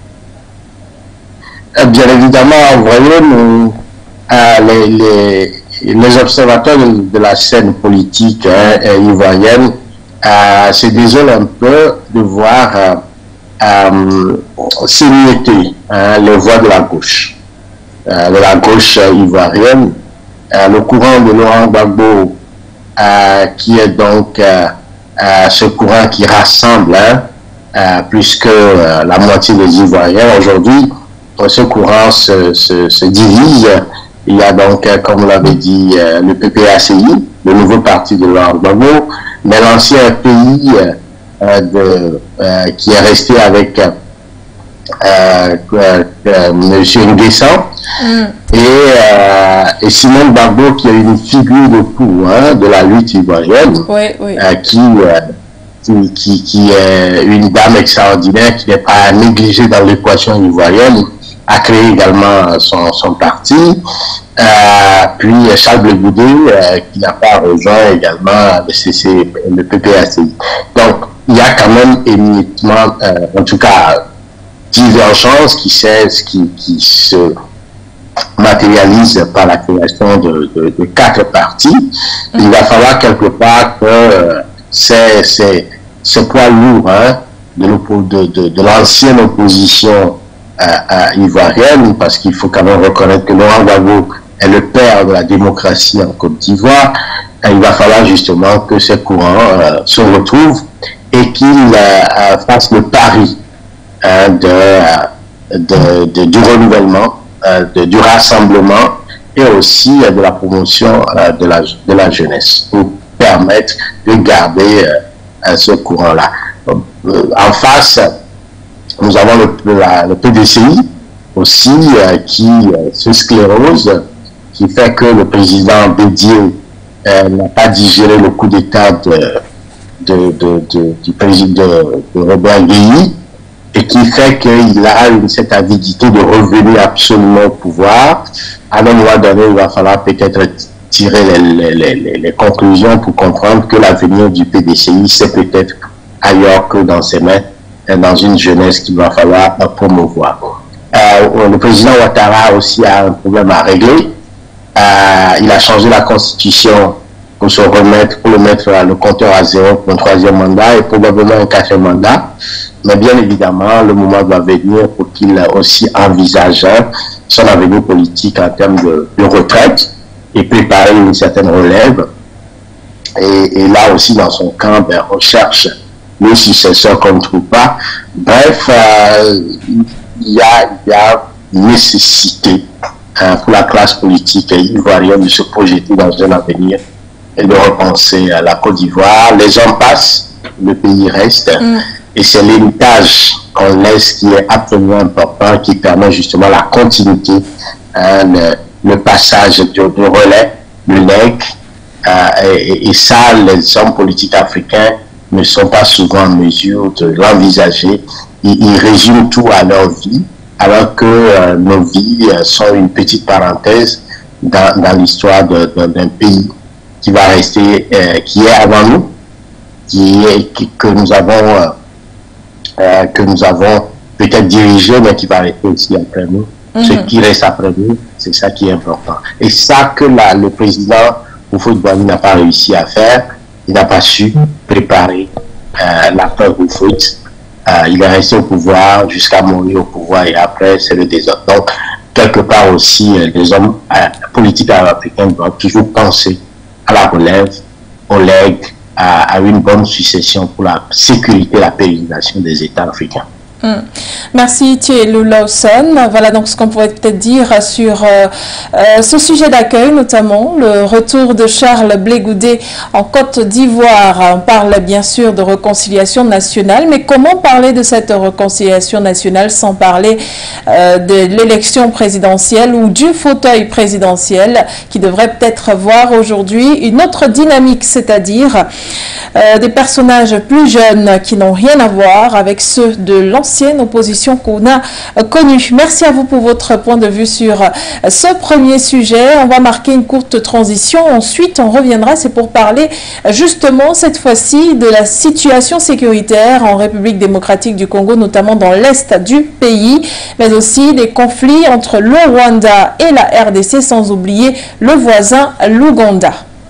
Bien évidemment, vous voyez, nous, euh, les, les, les observateurs de, de la scène politique hein, ivoirienne euh, se désolent un peu de voir euh, euh, s'imiter hein, les voix de la gauche, euh, de la gauche euh, ivoirienne. Euh, le courant de Laurent Gbagbo, euh, qui est donc euh, euh, ce courant qui rassemble hein, euh, plus que euh, la moitié des Ivoiriens. Aujourd'hui, ce courant se, se, se divise. Il y a donc, euh, comme vous l'avez dit, euh, le P P A C I, le nouveau parti de Laurent Gbagbo, mais l'ancien pays euh, de, euh, qui est resté avec euh, euh, euh, M. Nguessan. Mm. Et, euh, et Simone Gbagbo, qui est une figure de proue hein, de la lutte ivoirienne, oui, oui. Euh, qui, euh, qui, qui, qui est une dame extraordinaire, qui n'est pas négligée dans l'équation ivoirienne, a créé également son, son parti. Euh, puis Charles Blé Goudé, euh, qui n'a pas rejoint également le, C C, le P P A C I. Donc, il y a quand même éminemment, euh, en tout cas, divergence qui, qui, qui se matérialise par la création de, de, de quatre partis. Il va falloir quelque part que euh, c'est, c'est, ce poids lourd hein, de, de, de, de l'ancienne opposition euh, euh, ivoirienne, parce qu'il faut quand même reconnaître que Laurent Gbagbo est le père de la démocratie en Côte d'Ivoire. Il va falloir justement que ces courants euh, se retrouvent et qu'ils euh, fassent le pari euh, de, de, de, du renouvellement, euh, de, du rassemblement et aussi euh, de la promotion euh, de, la, de la jeunesse pour permettre de garder euh, ce courant-là. Euh, en face, nous avons le, la, le P D C I aussi euh, qui euh, se sclérose, qui fait que le président Bédié Euh, n'a pas digéré le coup d'État de, de, de, de, du président de, de Robert Guéhi, et qui fait qu'il a une, cette avidité de revenir absolument au pouvoir. À un moment donné, il va falloir peut-être tirer les, les, les, les conclusions pour comprendre que l'avenir du P D C I, c'est peut-être ailleurs que dans ses mains, dans une jeunesse qu'il va falloir promouvoir. Euh, le président Ouattara aussi a un problème à régler. Euh, il a changé la constitution pour se remettre, pour le mettre euh, le compteur à zéro pour un troisième mandat et probablement un quatrième mandat. Mais bien évidemment, le moment doit venir pour qu'il aussi envisage son avenir politique en termes de, de retraite et préparer une certaine relève. Et, et là aussi, dans son camp, ben, on cherche le successeur qu'on ne trouve pas. Bref, euh, il y a, il y a nécessité hein, pour la classe politique ivoirienne de se projeter dans un avenir et de repenser à la Côte d'Ivoire. Les hommes passent, le pays reste, mm. et c'est l'héritage qu'on laisse qui est absolument important, qui permet justement la continuité, hein, le, le passage du, du relais, le legs, euh, et, et ça, les hommes politiques africains ne sont pas souvent en mesure de l'envisager. Ils, ils résument tout à leur vie, alors que euh, nos vies euh, sont une petite parenthèse dans, dans l'histoire d'un pays qui va rester, euh, qui est avant nous, qui est, qui, que nous avons, euh, euh, que nous avons peut-être dirigé, mais qui va rester aussi après nous. Mm-hmm. Ce qui reste après nous, c'est ça qui est important. Et ça que la, le président Houphouët-Boigny n'a pas réussi à faire, il n'a pas su préparer euh, la peur Houphouët. Euh, il est resté au pouvoir jusqu'à mourir au pouvoir et après c'est le désordre. Donc, quelque part aussi, euh, les hommes euh, politiques africains doivent toujours penser à la relève, au legs, à, à une bonne succession pour la sécurité et la pérennisation des États africains. Hum. Merci Thielou Lawson. Voilà donc ce qu'on pourrait peut-être dire sur euh, euh, ce sujet d'accueil, notamment le retour de Charles Blé Goudé en Côte d'Ivoire. On parle bien sûr de réconciliation nationale, mais comment parler de cette réconciliation nationale sans parler euh, de l'élection présidentielle ou du fauteuil présidentiel qui devrait peut-être voir aujourd'hui une autre dynamique, c'est-à-dire euh, des personnages plus jeunes qui n'ont rien à voir avec ceux de l'ancienne opposition qu'on a connue. Merci à vous pour votre point de vue sur ce premier sujet. On va marquer une courte transition. Ensuite, on reviendra. C'est pour parler justement cette fois-ci de la situation sécuritaire en République démocratique du Congo, notamment dans l'est du pays, mais aussi des conflits entre le Rwanda et la R D C, sans oublier le voisin l'Ouganda.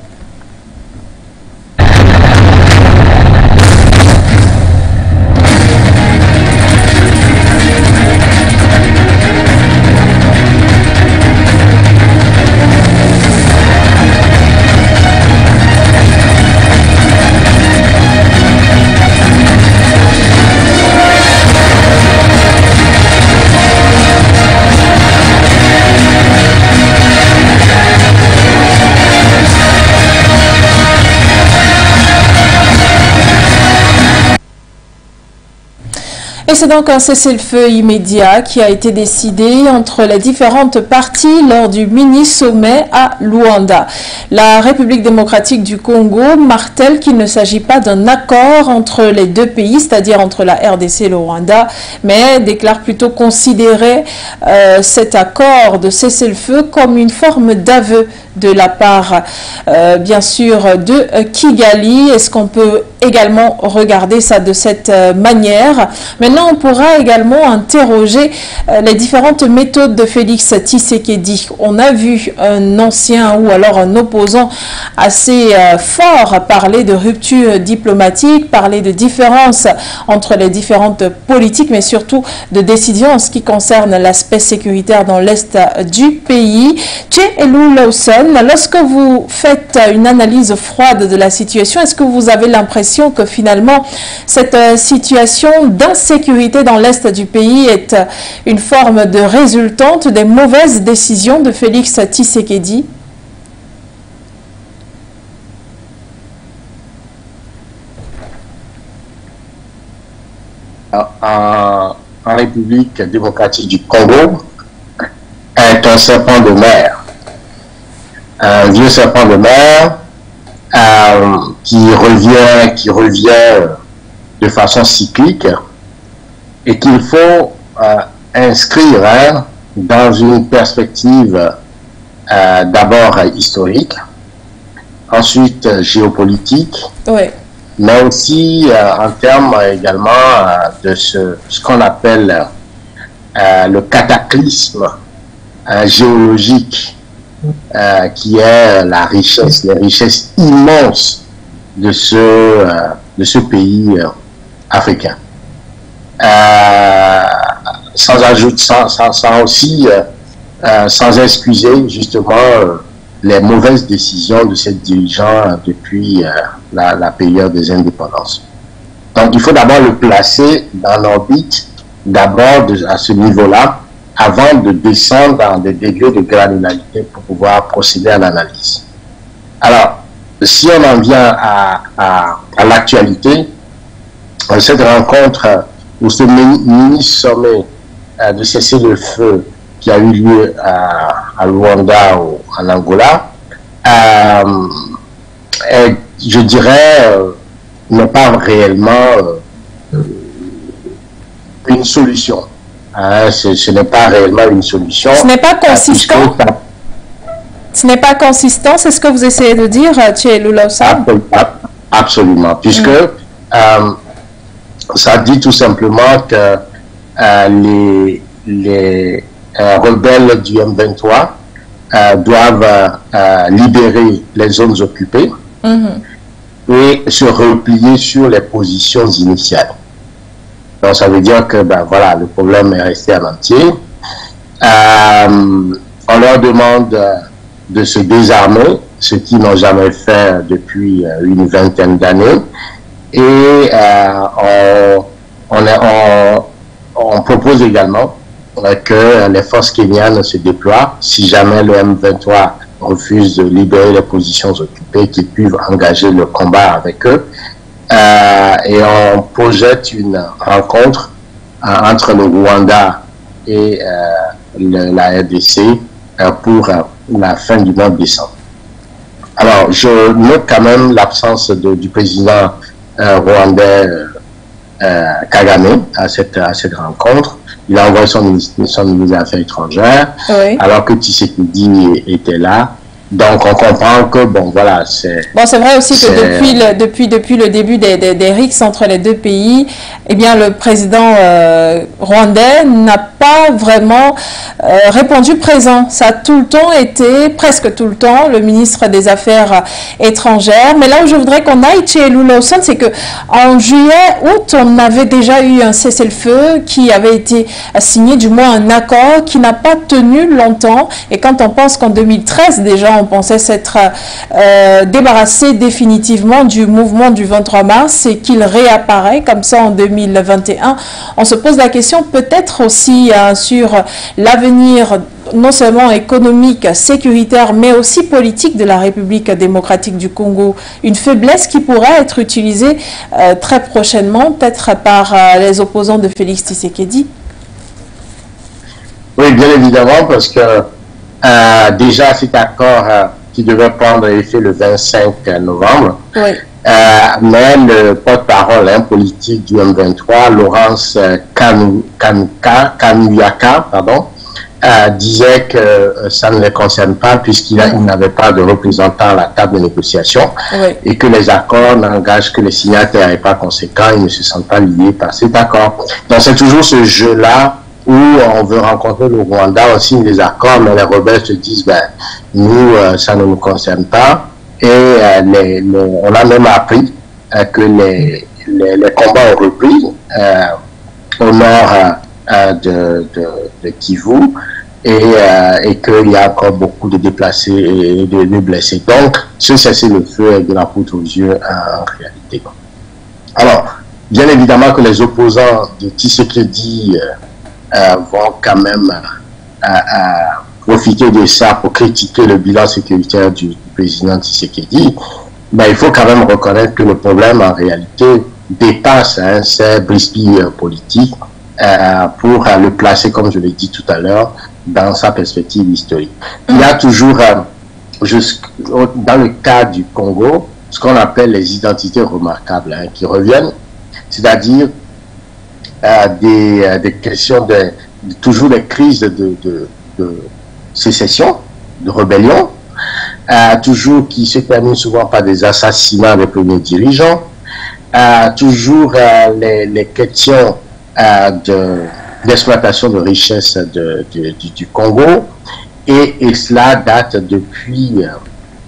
Et c'est donc un cessez-le-feu immédiat qui a été décidé entre les différentes parties lors du mini-sommet à Luanda. La République démocratique du Congo martèle qu'il ne s'agit pas d'un accord entre les deux pays, c'est-à-dire entre la R D C et le Rwanda, mais déclare plutôt considérer euh, cet accord de cessez-le-feu comme une forme d'aveu de la part, euh, bien sûr, de Kigali. Est-ce qu'on peut également regarder ça de cette manière? Maintenant, on pourra également interroger euh, les différentes méthodes de Félix Tshisekedi. On a vu un ancien ou alors un opposant assez euh, fort parler de rupture diplomatique, parler de différence entre les différentes politiques, mais surtout de décisions en ce qui concerne l'aspect sécuritaire dans l'est du pays. Tchéloulou Lawson, lorsque vous faites une analyse froide de la situation, est-ce que vous avez l'impression que finalement cette situation d'insécurité dans l'est du pays est une forme de résultante des mauvaises décisions de Félix Tshisekedi? En, en République démocratique du Congo, est un serpent de mer, un vieux serpent de mer euh, qui revient, qui revient de façon cyclique et qu'il faut euh, inscrire hein, dans une perspective euh, d'abord historique, ensuite géopolitique, oui. mais aussi euh, en termes également euh, de ce, ce qu'on appelle euh, le cataclysme euh, géologique euh, qui est la richesse, les richesses immenses de ce, euh, de ce pays euh, africain. Euh, sans ajouter, sans, sans, sans aussi, euh, euh, sans excuser justement euh, les mauvaises décisions de ces dirigeants depuis euh, la, la période des indépendances. Donc il faut d'abord le placer dans l'orbite, d'abord à ce niveau-là, avant de descendre dans des degrés de granularité pour pouvoir procéder à l'analyse. Alors, si on en vient à, à, à l'actualité, cette rencontre ou ce mini-sommet euh, de cessez-le-feu qui a eu lieu à, à Luanda ou en Angola, euh, est, je dirais, euh, n'est pas réellement euh, une solution. Hein, ce n'est pas réellement une solution. Ce n'est pas consistant. Euh, ce n'est pas consistant, c'est ce que vous essayez de dire, Tchéloulou Lawson? Absolument, puisque mm. euh, ça dit tout simplement que euh, les, les euh, rebelles du M vingt-trois euh, doivent euh, libérer les zones occupées mm-hmm. et se replier sur les positions initiales. Donc ça veut dire que ben, voilà, le problème est resté en entier. Euh, on leur demande de se désarmer, ce qu'ils n'ont jamais fait depuis une vingtaine d'années. Et euh, on, on, est, on, on propose également que les forces kenyanes se déploient si jamais le M vingt-trois refuse de libérer les positions occupées, qu'ils puissent engager le combat avec eux. Euh, et on projette une rencontre euh, entre le Rwanda et euh, le, la R D C euh, pour euh, la fin du mois de décembre. Alors, je note quand même l'absence du président euh, rwandais euh, Kagame à cette, à cette rencontre. Il a envoyé son ministre, son ministre des Affaires étrangères, oui. alors que Tshisekedi était là. Donc, on comprend que, bon, voilà, c'est... Bon, c'est vrai aussi que depuis le, depuis, depuis le début des, des, des rixes entre les deux pays, eh bien, le président euh, rwandais n'a pas vraiment euh, répondu présent. Ça a tout le temps été, presque tout le temps, le ministre des Affaires étrangères. Mais là où je voudrais qu'on aille, Tchéloulou Lawson, c'est que en juillet, août, on avait déjà eu un cessez-le-feu qui avait été signé, du moins un accord qui n'a pas tenu longtemps. Et quand on pense qu'en deux mille treize, déjà, on pensait s'être euh, débarrassé définitivement du mouvement du vingt-trois mars et qu'il réapparaît comme ça en deux mille vingt et un. On se pose la question peut-être aussi hein, sur l'avenir non seulement économique, sécuritaire, mais aussi politique de la République démocratique du Congo. Une faiblesse qui pourrait être utilisée euh, très prochainement, peut-être par euh, les opposants de Félix Tshisekedi. Oui, bien évidemment, parce que Euh, déjà cet accord euh, qui devait prendre effet le vingt-cinq novembre, oui. euh, mais le porte-parole hein, politique du M vingt-trois, Laurence euh, Kanu, Kanuka, Kanuyaka, pardon, euh, disait que euh, ça ne les concerne pas puisqu'il mmh. n'avait pas de représentant à la table de négociation oui. et que les accords n'engagent que les signataires et par conséquent, ils ne se sentent pas liés par cet accord. Donc c'est toujours ce jeu-là où on veut rencontrer le Rwanda, on signe des accords, mais les rebelles se disent, ben, nous, euh, ça ne nous concerne pas. Et euh, les, les, on a même appris euh, que les, les, les combats ont repris euh, au nord euh, de, de, de Kivu et, euh, et qu'il y a encore beaucoup de déplacés et de, de blessés. Donc, ce cessez-le-feu est de la poudre aux yeux euh, en réalité. Alors, bien évidemment que les opposants de Tshisekedi euh, Euh, vont quand même euh, euh, profiter de ça pour critiquer le bilan sécuritaire du, du président Tshisekedi, mais il faut quand même reconnaître que le problème en réalité dépasse hein, ces brisbilles euh, politiques euh, pour euh, le placer, comme je l'ai dit tout à l'heure, dans sa perspective historique. Il y a toujours, euh, dans le cas du Congo, ce qu'on appelle les identités remarquables hein, qui reviennent, c'est-à-dire Euh, des, euh, des questions de, de toujours des crises de, de, de sécession, de rébellion, euh, toujours qui se terminent souvent par des assassinats des premiers dirigeants, euh, toujours euh, les, les questions euh, de, d'exploitation de richesses de, de, du, du Congo, et, et cela date depuis, euh,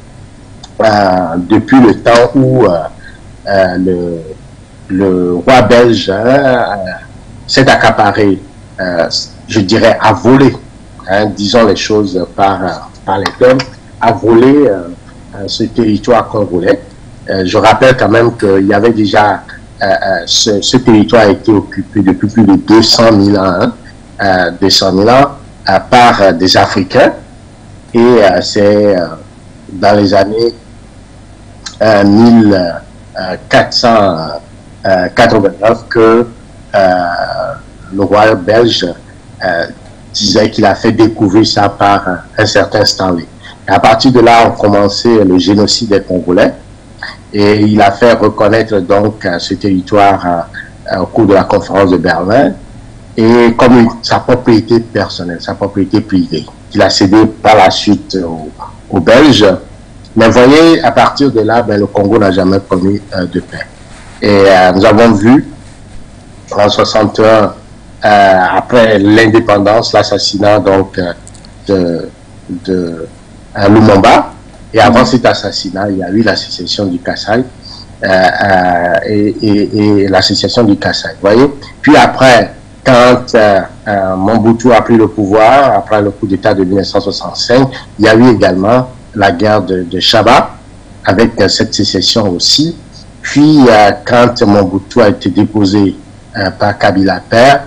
euh, depuis le temps où euh, euh, le le roi belge hein, s'est accaparé, euh, je dirais, a volé, hein, disons les choses par, par les termes, a volé euh, ce territoire congolais. Euh, je rappelle quand même qu'il y avait déjà, euh, ce, ce territoire a été occupé depuis plus de deux cent mille ans, hein, euh, deux cent mille ans euh, par euh, des Africains, et euh, c'est euh, dans les années euh, mille quatre cent quatre-vingt-neuf que euh, le roi belge euh, disait qu'il a fait découvrir ça par un certain Stanley. Et à partir de là, on commençait le génocide des Congolais et il a fait reconnaître donc ce territoire euh, au cours de la conférence de Berlin et comme une, sa propriété personnelle, sa propriété privée, qu'il a cédé par la suite aux, aux Belges. Mais voyez, à partir de là, ben, le Congo n'a jamais connu euh, de paix. Et euh, nous avons vu en soixante et un, euh, après l'indépendance, l'assassinat donc euh, de, de euh, Lumumba. Et avant cet assassinat, il y a eu la sécession du Kasaï euh, euh, et, et, et l'association du Kasaï. Vous voyez. Puis après, quand euh, euh, Mobutu a pris le pouvoir, après le coup d'État de mille neuf cent soixante-cinq, il y a eu également la guerre de, de Chaba avec euh, cette sécession aussi. Puis, euh, quand Mobutu a été déposé euh, par Kabila Père,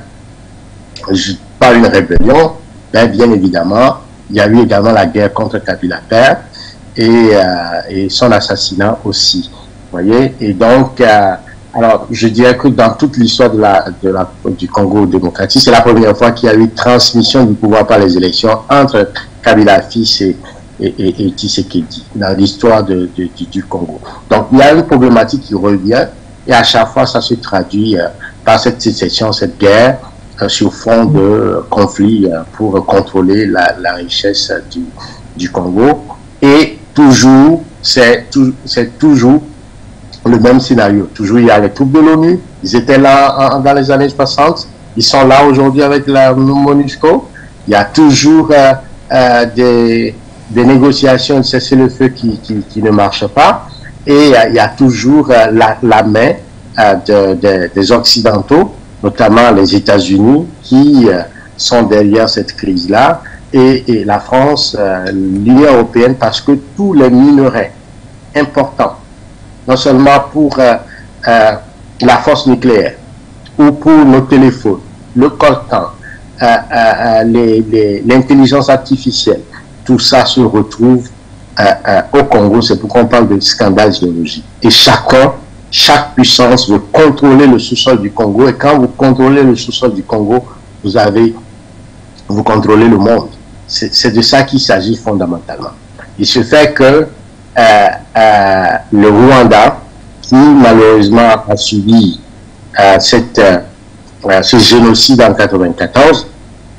par une rébellion, ben, bien évidemment, il y a eu également la guerre contre Kabila Père et, euh, et son assassinat aussi. Vous voyez? Et donc, euh, alors, je dirais que dans toute l'histoire de la, de la, du Congo démocratique, c'est la première fois qu'il y a eu transmission du pouvoir par les élections entre Kabila fils et et, et, et Tshisekedi dans l'histoire de, de, de, du Congo. Donc il y a une problématique qui revient et à chaque fois ça se traduit euh, par cette sécession, cette guerre euh, sur fond de euh, conflit euh, pour contrôler la, la richesse euh, du, du Congo. Et toujours, c'est tout, c'est toujours le même scénario. Toujours il y a les troupes de l'ONU, ils étaient là en, dans les années soixante, ils sont là aujourd'hui avec la MONUSCO. Il y a toujours euh, euh, des des négociations de cessez-le-feu qui, qui, qui ne marchent pas, et euh, il y a toujours euh, la, la main euh, de, de, des Occidentaux, notamment les États-Unis, qui euh, sont derrière cette crise-là, et, et la France, euh, l'Union européenne, parce que tous les minerais importants, non seulement pour euh, euh, la force nucléaire, ou pour nos téléphones, le coltan, euh, euh, les, les, l'intelligence artificielle, tout ça se retrouve euh, euh, au Congo. C'est pourquoi on parle de scandale géologique. Et chacun, chaque puissance veut contrôler le sous-sol du Congo. Et quand vous contrôlez le sous-sol du Congo, vous avez, vous contrôlez le monde. C'est, c'est de ça qu'il s'agit fondamentalement. Il se fait que euh, euh, le Rwanda, qui malheureusement a subi euh, cette, euh, ce génocide en quatre-vingt-quatorze,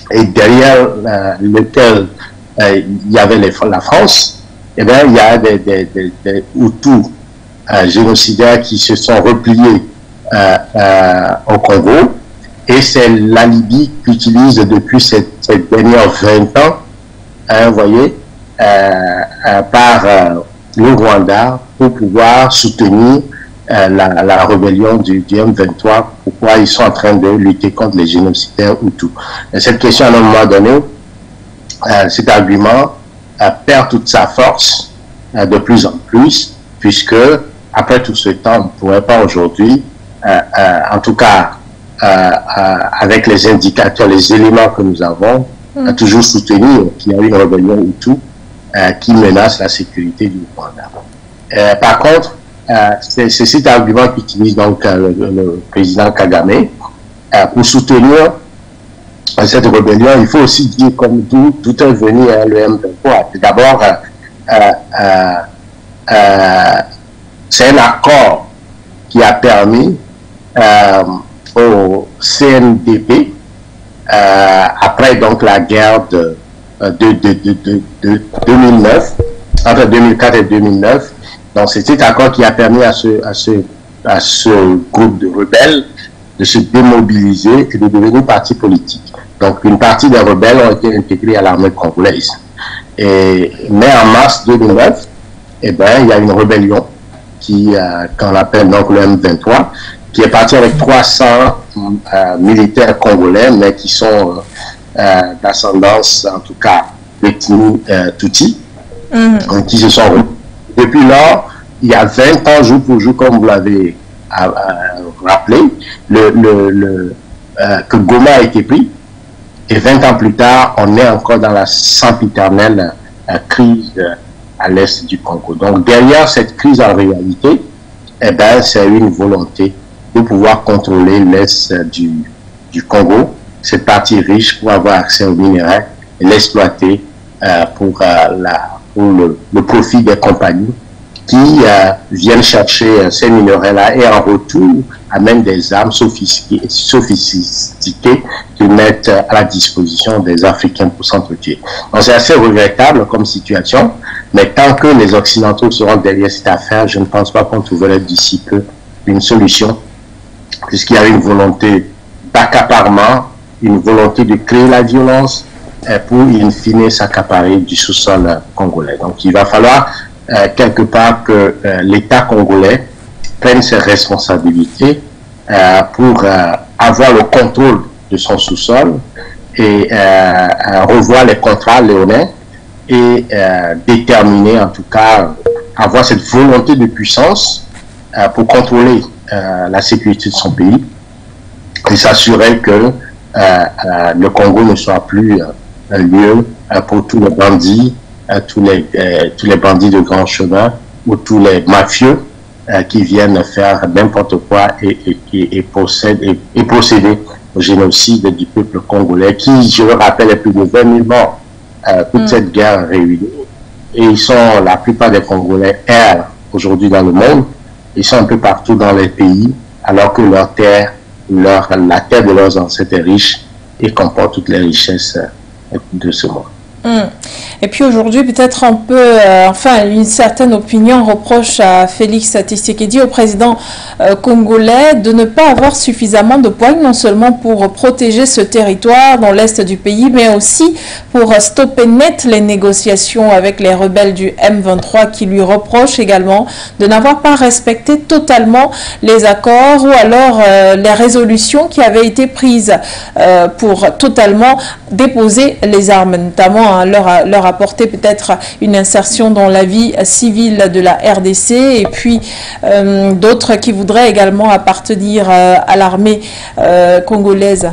et derrière euh, lequel euh, il y avait les, la France, eh bien, il y a des, des, des, des Hutus euh, génocidaires qui se sont repliés euh, euh, au Congo, et c'est la Libye qui utilise depuis cette, cette dernière vingt ans, hein, vous voyez, euh, euh, par euh, le Rwanda pour pouvoir soutenir euh, la, la rébellion du, du M vingt-trois, pourquoi ils sont en train de lutter contre les génocidaires Hutus. Et cette question, à un moment donné, euh, cet argument euh, perd toute sa force euh, de plus en plus, puisque après tout ce temps, on ne pourrait pas aujourd'hui, euh, euh, en tout cas, euh, euh, avec les indicateurs, les éléments que nous avons, mm. toujours soutenir qu'il y a une rébellion Hutu euh, qui menace la sécurité du Rwanda. Euh, par contre, euh, c'est cet argument qu'utilise donc euh, le, le président Kagame euh, pour soutenir euh, cette rébellion. Il faut aussi dire comme tout, tout est venu hein, le M vingt-trois. D'abord, euh, euh, euh, c'est un accord qui a permis euh, au C N D P, euh, après donc la guerre de, de, de, de, de, de deux mille neuf, entre deux mille quatre et deux mille neuf, donc c'est cet accord qui a permis à ce, à, ce, à ce groupe de rebelles de se démobiliser et de devenir parti politique. Donc une partie des rebelles ont été intégrés à l'armée congolaise. Et, mais en mars deux mille neuf, eh ben, il y a une rébellion qui, euh, qu'on appelle donc le M vingt-trois, qui est parti avec trois cents euh, militaires congolais, mais qui sont euh, d'ascendance, en tout cas, d'ethnie euh, Tutsi, mm-hmm. qui se sont... Depuis lors, il y a vingt ans, jour pour jour, comme vous l'avez euh, rappelé, le, le, le, euh, que Goma a été pris, et vingt ans plus tard, on est encore dans la sempiternelle euh, crise euh, à l'est du Congo. Donc, derrière cette crise, en réalité, eh ben, c'est une volonté de pouvoir contrôler l'est du, du Congo, cette partie riche pour avoir accès aux minéraux et l'exploiter euh, pour, euh, la, pour le, le profit des compagnies qui euh, viennent chercher euh, ces minéraux-là et en retour amènent des armes sophistiquées, sophistiquées qu'ils mettent à la disposition des Africains pour s'entretuer. Donc c'est assez regrettable comme situation, mais tant que les Occidentaux seront derrière cette affaire, je ne pense pas qu'on trouverait d'ici peu une solution, puisqu'il y a une volonté d'accaparement, une volonté de créer la violence euh, pour, in fine, s'accaparer du sous-sol euh, congolais. Donc, il va falloir euh, quelque part que euh, l'État congolais prenne ses responsabilités euh, pour euh, avoir le contrôle de son sous-sol et euh, revoir les contrats léonins et euh, déterminer, en tout cas, avoir cette volonté de puissance euh, pour contrôler Euh, la sécurité de son pays et s'assurer que euh, euh, le Congo ne soit plus euh, un lieu euh, pour tous les bandits, euh, tous, les, euh, tous les bandits de grand chemin ou tous les mafieux euh, qui viennent faire n'importe quoi et, et, et, et, possèdent, et, et procéder au génocide du peuple congolais qui, je le rappelle, est plus de vingt mille morts, euh, toute mm. cette guerre réunie. Et ils sont, la plupart des Congolais errent aujourd'hui dans le monde. Ils sont un peu partout dans les pays, alors que leur terre, leur, la terre de leurs ancêtres est riche et comporte toutes les richesses de ce monde. Mmh. Et puis aujourd'hui, peut-être on peut, euh, enfin, une certaine opinion reproche à Félix Tshisekedi, au président euh, congolais, de ne pas avoir suffisamment de poigne, non seulement pour protéger ce territoire dans l'est du pays, mais aussi pour stopper net les négociations avec les rebelles du M vingt-trois, qui lui reprochent également de n'avoir pas respecté totalement les accords ou alors euh, les résolutions qui avaient été prises euh, pour totalement déposer les armes, notamment Leur, leur apporter peut-être une insertion dans la vie civile de la R D C, et puis euh, d'autres qui voudraient également appartenir euh, à l'armée euh, congolaise.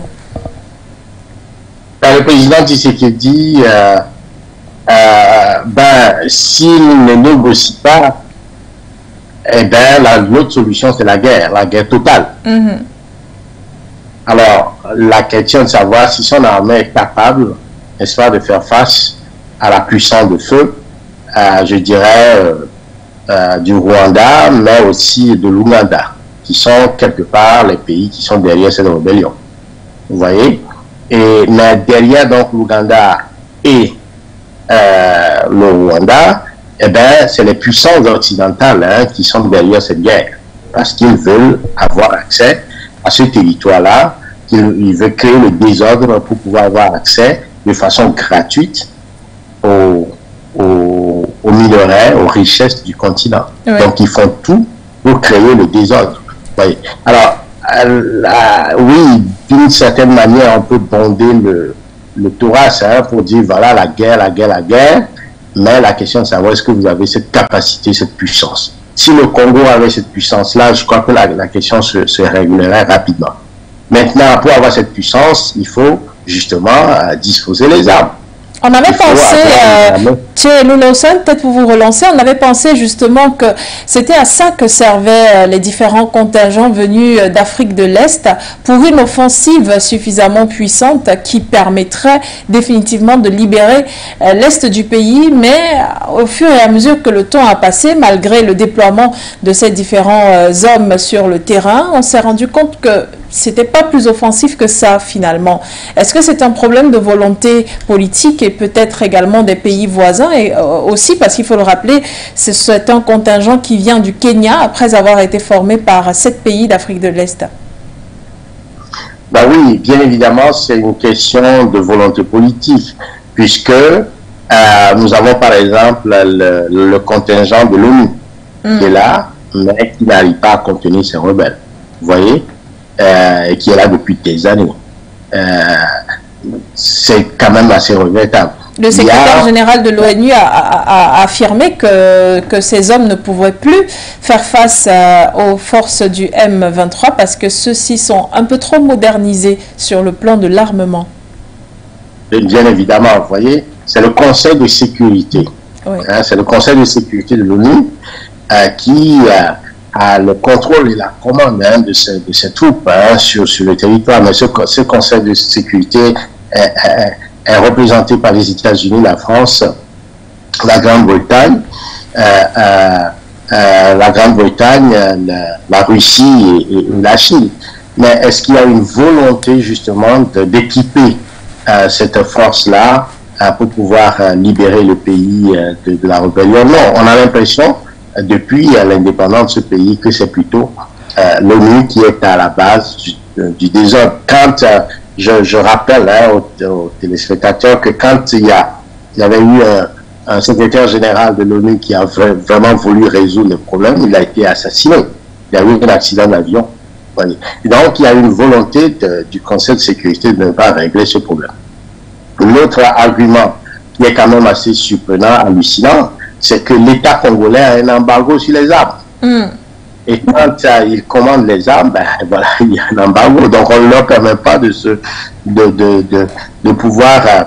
Le président Tshisekedi, euh, euh, ben, s'il ne négocie pas, eh ben, l'autre solution, c'est la guerre, la guerre totale. Mm-hmm. Alors, la question de savoir si son armée est capable, n'est-ce pas, de faire face à la puissance de feu, euh, je dirais, euh, euh, du Rwanda, mais aussi de l'Ouganda, qui sont quelque part les pays qui sont derrière cette rébellion. Vous voyez? Et, mais derrière donc l'Ouganda et euh, le Rwanda, eh ben, c'est les puissances occidentales hein, qui sont derrière cette guerre. Parce qu'ils veulent avoir accès à ce territoire-là, qu'ils ils veulent créer le désordre pour pouvoir avoir accès de façon gratuite aux, aux, aux minerais, aux richesses du continent. Oui. Donc ils font tout pour créer le désordre. Oui. Alors, euh, là, oui, d'une certaine manière, on peut bonder le, le thorax hein, pour dire voilà la guerre, la guerre, la guerre. Mais la question est de savoir est-ce que vous avez cette capacité, cette puissance. Si le Congo avait cette puissance-là, je crois que la, la question se, se réglerait rapidement. Maintenant, pour avoir cette puissance, il faut justement euh, disposer les armes. On avait il pensé, euh, Thierry Lulawson, peut-être pour vous relancer, on avait pensé justement que c'était à ça que servaient les différents contingents venus d'Afrique de l'Est pour une offensive suffisamment puissante qui permettrait définitivement de libérer l'Est du pays. Mais au fur et à mesure que le temps a passé, malgré le déploiement de ces différents hommes sur le terrain, on s'est rendu compte que c'était pas plus offensif que ça finalement. Est-ce que c'est un problème de volonté politique et peut-être également des pays voisins et euh, aussi parce qu'il faut le rappeler, c'est un contingent qui vient du Kenya après avoir été formé par sept pays d'Afrique de l'Est. Ben oui, bien évidemment, c'est une question de volonté politique puisque euh, nous avons par exemple le, le contingent de l'ONU mm. qui est là, mais qui n'arrive pas à contenir ces rebelles. Vous voyez? Euh, qui est là depuis des années. Euh, c'est quand même assez regrettable. Le secrétaire a... général de l'ONU a, a, a affirmé que, que ces hommes ne pouvaient plus faire face euh, aux forces du M vingt-trois parce que ceux-ci sont un peu trop modernisés sur le plan de l'armement. Bien évidemment, vous voyez, c'est le Conseil de sécurité. Oui. Hein, c'est le Conseil de sécurité de l'ONU euh, qui... Euh, à le contrôle et la commande hein, de, ces, de ces troupes hein, sur, sur le territoire. Mais ce, ce Conseil de sécurité est, est, est représenté par les États-Unis, la France, la Grande-Bretagne, euh, euh, euh, la Grande-Bretagne, la, la Russie et, et la Chine. Mais est-ce qu'il y a une volonté justement d'équiper euh, cette force-là euh, pour pouvoir euh, libérer le pays euh, de, de la rébellion? Non, on a l'impression depuis l'indépendance de ce pays que c'est plutôt euh, l'ONU qui est à la base du, du désordre. Quand euh, je, je rappelle hein, aux, aux téléspectateurs que quand il y, a, il y avait eu un, un secrétaire général de l'ONU qui a vra vraiment voulu résoudre le problème, il a été assassiné. Il y a eu un accident d'avion. Et donc il y a une volonté de, du Conseil de sécurité de ne pas régler ce problème. L'autre argument qui est quand même assez surprenant, hallucinant, c'est que l'État congolais a un embargo sur les armes. Mm. Et quand euh, il commande les armes, ben, voilà, il y a un embargo. Donc on ne leur permet pas de, se, de, de, de, de pouvoir euh,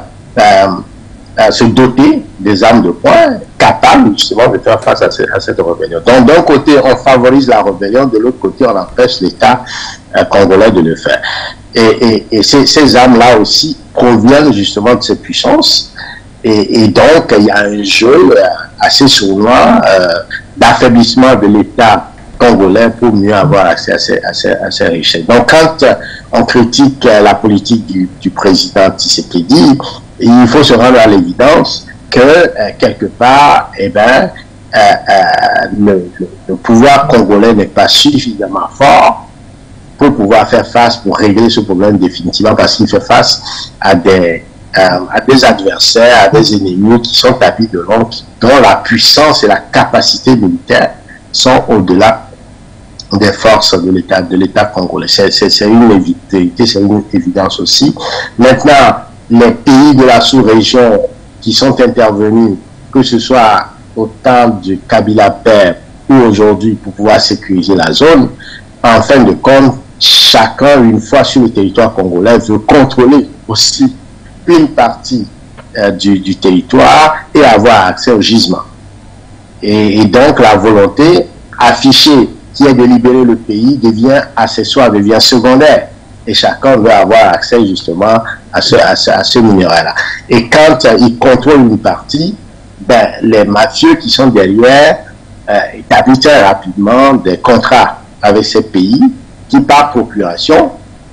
euh, se doter des armes de poing capables justement de faire face à, ce, à cette rébellion. Donc d'un côté, on favorise la rébellion, de l'autre côté, on empêche l'État euh, congolais de le faire. Et, et, et ces, ces armes-là aussi proviennent justement de cette puissance. Et, et donc, il y a un jeu assez sournois euh, d'affaiblissement de l'État congolais pour mieux avoir accès à ces, à ces, à ces richesses. Donc, quand euh, on critique euh, la politique du, du président Tshisekedi, il faut se rendre à l'évidence que, euh, quelque part, eh ben, euh, euh, le, le, le pouvoir congolais n'est pas suffisamment fort pour pouvoir faire face, pour régler ce problème définitivement, parce qu'il fait face à des... Euh, à des adversaires, à des ennemis qui sont tapis de long, dont la puissance et la capacité militaire sont au-delà des forces de l'État de l'État congolais. C'est une vérité, c'est une évidence aussi. Maintenant, les pays de la sous-région qui sont intervenus, que ce soit au temps du Kabila père ou aujourd'hui pour pouvoir sécuriser la zone, en fin de compte, chacun, une fois sur le territoire congolais, veut contrôler aussi une partie euh, du, du territoire et avoir accès au gisement. Et, et donc la volonté affichée qui est de libérer le pays devient accessoire, devient secondaire. Et chacun veut avoir accès justement à ce, à ce, à ce minerai-là. Et quand euh, ils contrôlent une partie, ben, les mafieux qui sont derrière euh, établissent très rapidement des contrats avec ces pays qui, par procuration,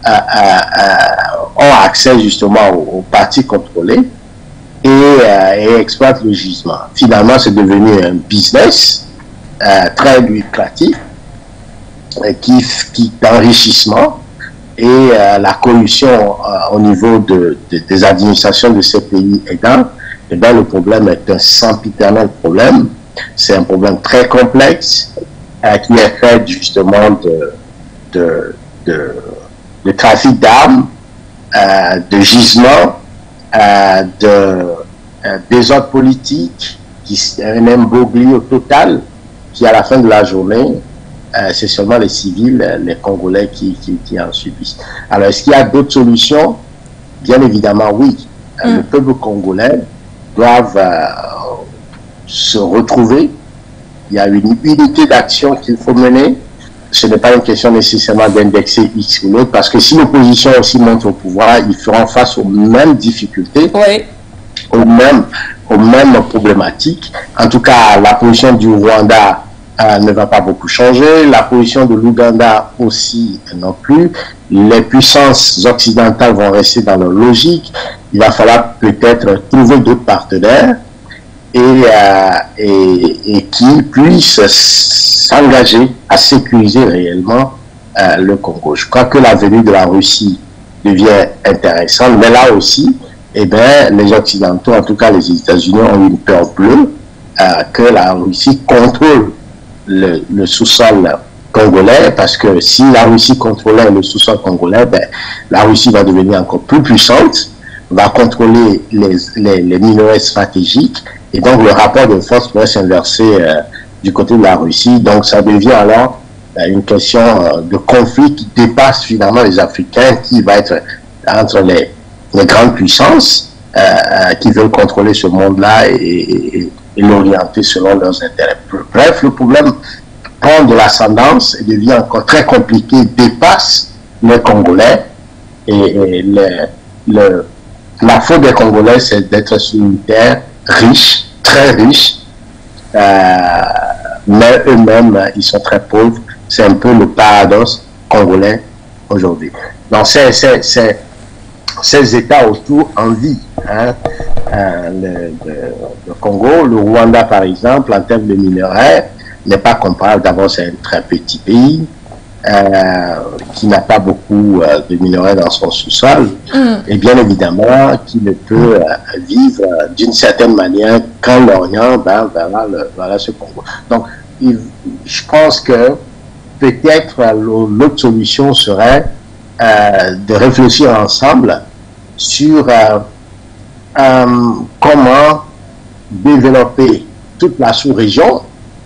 euh, euh, ont accès justement aux, aux parties contrôlées et, euh, et exploitent le gisement. Finalement, c'est devenu un business euh, très lucratif euh, qui, qui d'enrichissement et euh, la corruption euh, au niveau de, de, des administrations de ces pays aidants. Et bien, le problème est un sempiternel problème. C'est un problème très complexe euh, qui est fait justement de, de, de, de trafic d'armes, euh, de gisements, euh, de euh, désordre politique, qui est un imbroglio total, qui à la fin de la journée, euh, c'est seulement les civils, les Congolais qui, qui, qui en subissent. Alors, est-ce qu'il y a d'autres solutions? Bien évidemment, oui. Euh, mm. Le peuple congolais doivent euh, se retrouver. Il y a une unité d'action qu'il faut mener. Ce n'est pas une question nécessairement d'indexer X ou l'autre, parce que si l'opposition aussi monte au pouvoir, ils feront face aux mêmes difficultés, oui. aux, mêmes, aux mêmes problématiques. En tout cas, la position du Rwanda euh, ne va pas beaucoup changer. La position de l'Ouganda aussi non plus. Les puissances occidentales vont rester dans leur logique. Il va falloir peut-être trouver d'autres partenaires et, euh, et, et qui puissent s'engager à sécuriser réellement euh, le Congo. Je crois que la venue de la Russie devient intéressante, mais là aussi, eh bien, les Occidentaux, en tout cas les États-Unis, ont une peur bleue euh, que la Russie contrôle le, le sous-sol congolais, parce que si la Russie contrôlait le sous-sol congolais, ben, la Russie va devenir encore plus puissante, va contrôler les, les, les minerais stratégiques, et donc le rapport de force pourrait s'inverser euh, du côté de la Russie. Donc ça devient alors euh, une question euh, de conflit qui dépasse finalement les Africains, qui va être entre les, les grandes puissances euh, qui veulent contrôler ce monde-là et, et, et l'orienter selon leurs intérêts. Bref, le problème prend de l'ascendance et devient encore très compliqué, dépasse les Congolais, et, et le, le, la faute des Congolais, c'est d'être sur une terre riche, très riche, euh, mais eux-mêmes, ils sont très pauvres. C'est un peu le paradoxe congolais aujourd'hui. Donc, c'est, c'est, c'est, ces États autour en vie, hein, euh, le, le, le Congo, le Rwanda par exemple, en termes de minerais, n'est pas comparable. D'abord, c'est un très petit pays euh, qui n'a pas beaucoup euh, de minerais dans son sous-sol, mm. et bien évidemment qui ne peut euh, vivre euh, d'une certaine manière qu'en l'Orient ben, vers, le, vers ce Congo. Donc, il, je pense que peut-être euh, l'autre solution serait euh, de réfléchir ensemble sur euh, euh, comment développer toute la sous-région.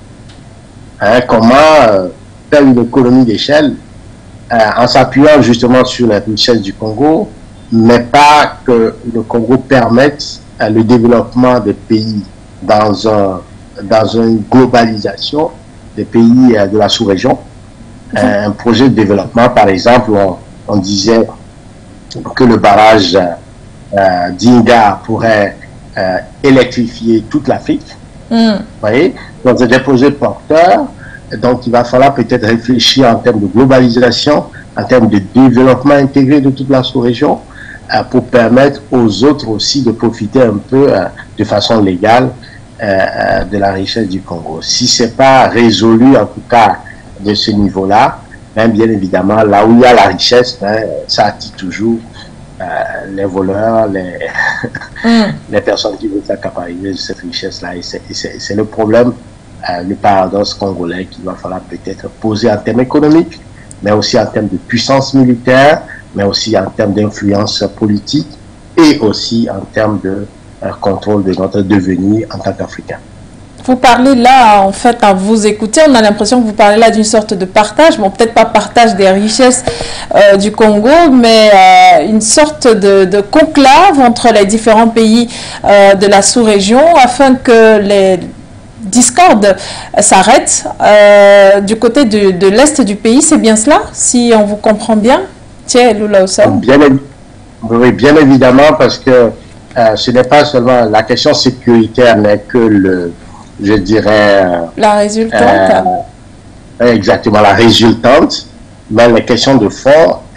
Hein, comment euh, faire une économie d'échelle euh, en s'appuyant justement sur la richesse du Congo, mais pas que le Congo permette euh, le développement des pays dans, un, dans une globalisation des pays euh, de la sous-région. Euh, un projet de développement, par exemple, on, on disait que le barrage euh, d'Inga pourrait euh, électrifier toute l'Afrique. Mm. Vous voyez, donc c'est des projets porteurs, donc il va falloir peut-être réfléchir en termes de globalisation, en termes de développement intégré de toute la sous-région, euh, pour permettre aux autres aussi de profiter un peu euh, de façon légale euh, de la richesse du Congo. Si c'est pas résolu en tout cas de ce niveau-là, hein, bien évidemment, là où il y a la richesse, hein, ça attire toujours Euh, les voleurs, les, mm. les personnes qui veulent s'accaparer de cette richesse-là. Et c'est le problème, euh, le paradoxe congolais qu'il va falloir peut-être poser en termes économiques, mais aussi en termes de puissance militaire, mais aussi en termes d'influence politique et aussi en termes de euh, contrôle de notre devenir en tant qu'Africains. Vous parlez là, en fait, à vous écouter, on a l'impression que vous parlez là d'une sorte de partage, bon, peut-être pas partage des richesses euh, du Congo, mais euh, une sorte de, de conclave entre les différents pays euh, de la sous-région afin que les discordes s'arrêtent. Euh, du côté de, de l'Est du pays, c'est bien cela, si on vous comprend bien? Tiens, Lula Ossa. Bien, oui, bien évidemment, parce que euh, ce n'est pas seulement la question sécuritaire, n'est que le... je dirais... Euh, la résultante. Euh, exactement, la résultante. Mais les questions de fond,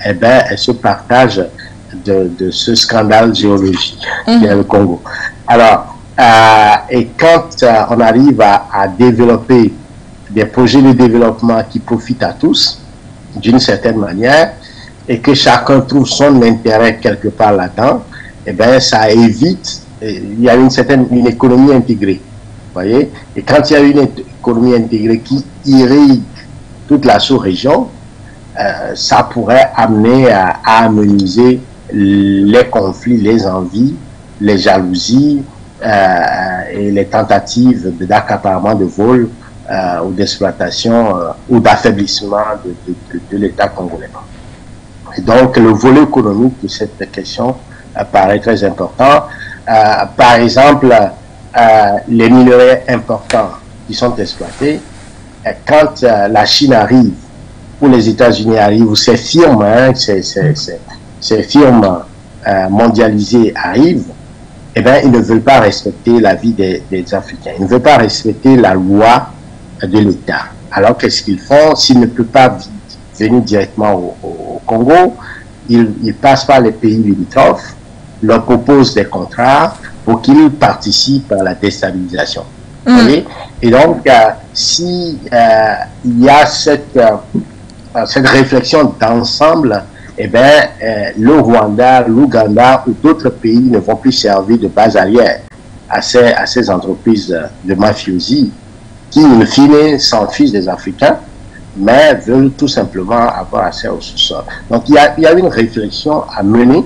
eh ben, elles se partagent de, de ce scandale géologique mmh. qui est le Congo. Alors, euh, et quand euh, on arrive à, à développer des projets de développement qui profitent à tous, d'une certaine manière, et que chacun trouve son intérêt quelque part là-dedans, eh ben, ça évite, il y a une certaine une économie intégrée. Voyez? Et quand il y a une économie intégrée qui irrigue toute la sous-région, euh, ça pourrait amener à, à amenuiser les conflits, les envies, les jalousies euh, et les tentatives d'accaparement de vol euh, ou d'exploitation euh, ou d'affaiblissement de, de, de, de l'État congolais. Et donc le volet économique de cette question euh, paraît très important. Euh, par exemple, Euh, les minerais importants qui sont exploités, euh, quand euh, la Chine arrive, ou les États-Unis arrivent, ou ces firmes, hein, ces, ces, ces, ces firmes euh, mondialisées arrivent, eh bien, ils ne veulent pas respecter la vie des, des Africains. Ils ne veulent pas respecter la loi de l'État. Alors, qu'est-ce qu'ils font? S'ils ne peuvent pas venir directement au, au, au Congo, ils, ils passent par les pays limitrophes, leur proposent des contrats pour qu'ils participent à la déstabilisation. Mmh. Okay? Et donc, euh, si euh, il y a cette, euh, cette réflexion d'ensemble, eh bien, euh, le Rwanda, l'Ouganda ou d'autres pays ne vont plus servir de base arrière à ces, à ces entreprises de mafiosi qui, in fine, s'en fichent des Africains, mais veulent tout simplement avoir accès au sous-sol. Donc, il y a, il y a une réflexion à mener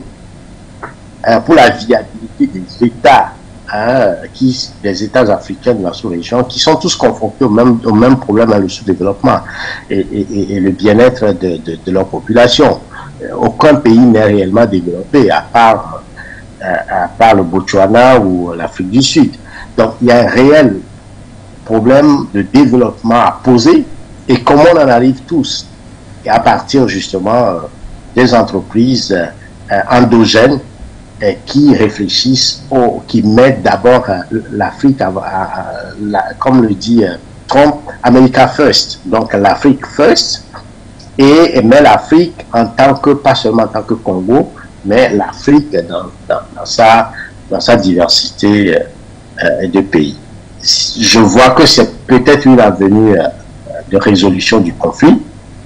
pour la viabilité des États, hein, qui, des États africains de la sous-région, qui sont tous confrontés au même, au même problème, à le sous-développement et, et, et le bien-être de, de, de leur population. Aucun pays n'est réellement développé, à part, à part le Botswana ou l'Afrique du Sud. Donc, il y a un réel problème de développement à poser, et comment on en arrive tous, et à partir justement des entreprises euh, endogènes, qui réfléchissent, au, qui mettent d'abord l'Afrique, à, à, à, comme le dit Trump, America First, donc l'Afrique First, et, et met l'Afrique en tant que, pas seulement en tant que Congo, mais l'Afrique dans, dans, dans, sa, dans sa diversité euh, de pays. Je vois que c'est peut-être une avenue euh, de résolution du conflit.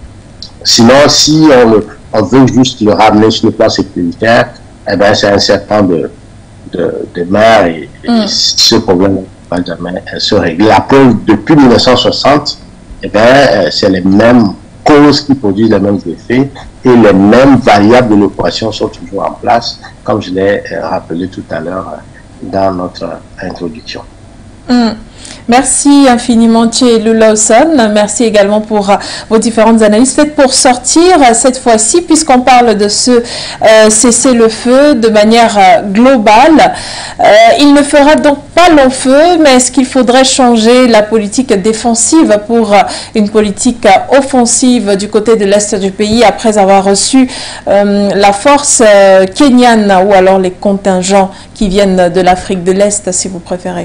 Sinon, si on, on veut juste le ramener sur le plan sécuritaire, eh ben, c'est un certain de, de, de mer et, mm. et ce problème ne va jamais se régler. La preuve, depuis mille neuf cent soixante, eh ben, c'est les mêmes causes qui produisent les mêmes effets et les mêmes variables de l'équation sont toujours en place, comme je l'ai rappelé tout à l'heure dans notre introduction. Mm. Merci infiniment Thierry Lawson. Merci également pour uh, vos différentes analyses faites pour sortir uh, cette fois-ci, puisqu'on parle de ce uh, cessez-le-feu de manière uh, globale. Uh, il ne fera donc pas long feu, mais est-ce qu'il faudrait changer la politique défensive pour uh, une politique uh, offensive du côté de l'Est du pays après avoir reçu um, la force uh, kenyane ou alors les contingents qui viennent de l'Afrique de l'Est, si vous préférez?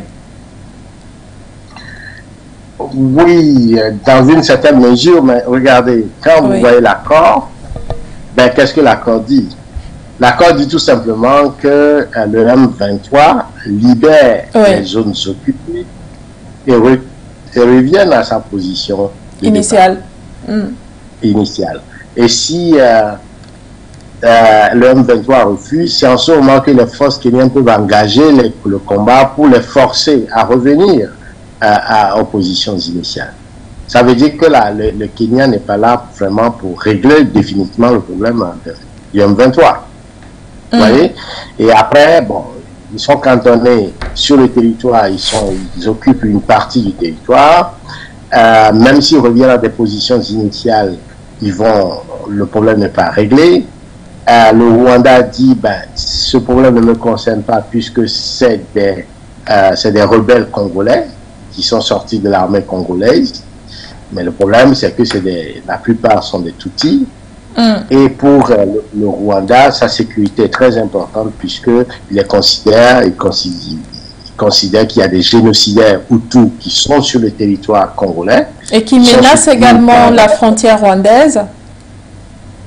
Oui, dans une certaine mesure, mais regardez, quand vous oui. voyez l'accord, ben, qu'est-ce que l'accord dit? L'accord dit tout simplement que euh, le M vingt-trois libère oui. les zones occupées et, re et revienne à sa position initiale. Mm. Initiale. Et si euh, euh, le M vingt-trois refuse, c'est en ce moment que les forces kenyanes peuvent engager les, le combat pour les forcer à revenir À, à oppositions initiales. Ça veut dire que là, le, le Kenya n'est pas là vraiment pour régler définitivement le problème de, du M vingt-trois. Vous mm. voyez? Et après, bon, ils sont cantonnés sur le territoire, ils, sont, ils occupent une partie du territoire. Euh, même s'ils reviennent à des positions initiales, ils vont, le problème n'est pas réglé. Euh, le Rwanda dit, ben, ce problème ne me concerne pas puisque c'est des, euh, c'est des rebelles congolais qui sont sortis de l'armée congolaise, mais le problème c'est que c'est des, la plupart sont des Tutsis, mm. et pour euh, le, le Rwanda, sa sécurité est très importante puisqu'il les considère, il considère, il considère qu'il y a des génocidaires Hutus qui sont sur le territoire congolais. Et qui menacent également la frontière rwandaise.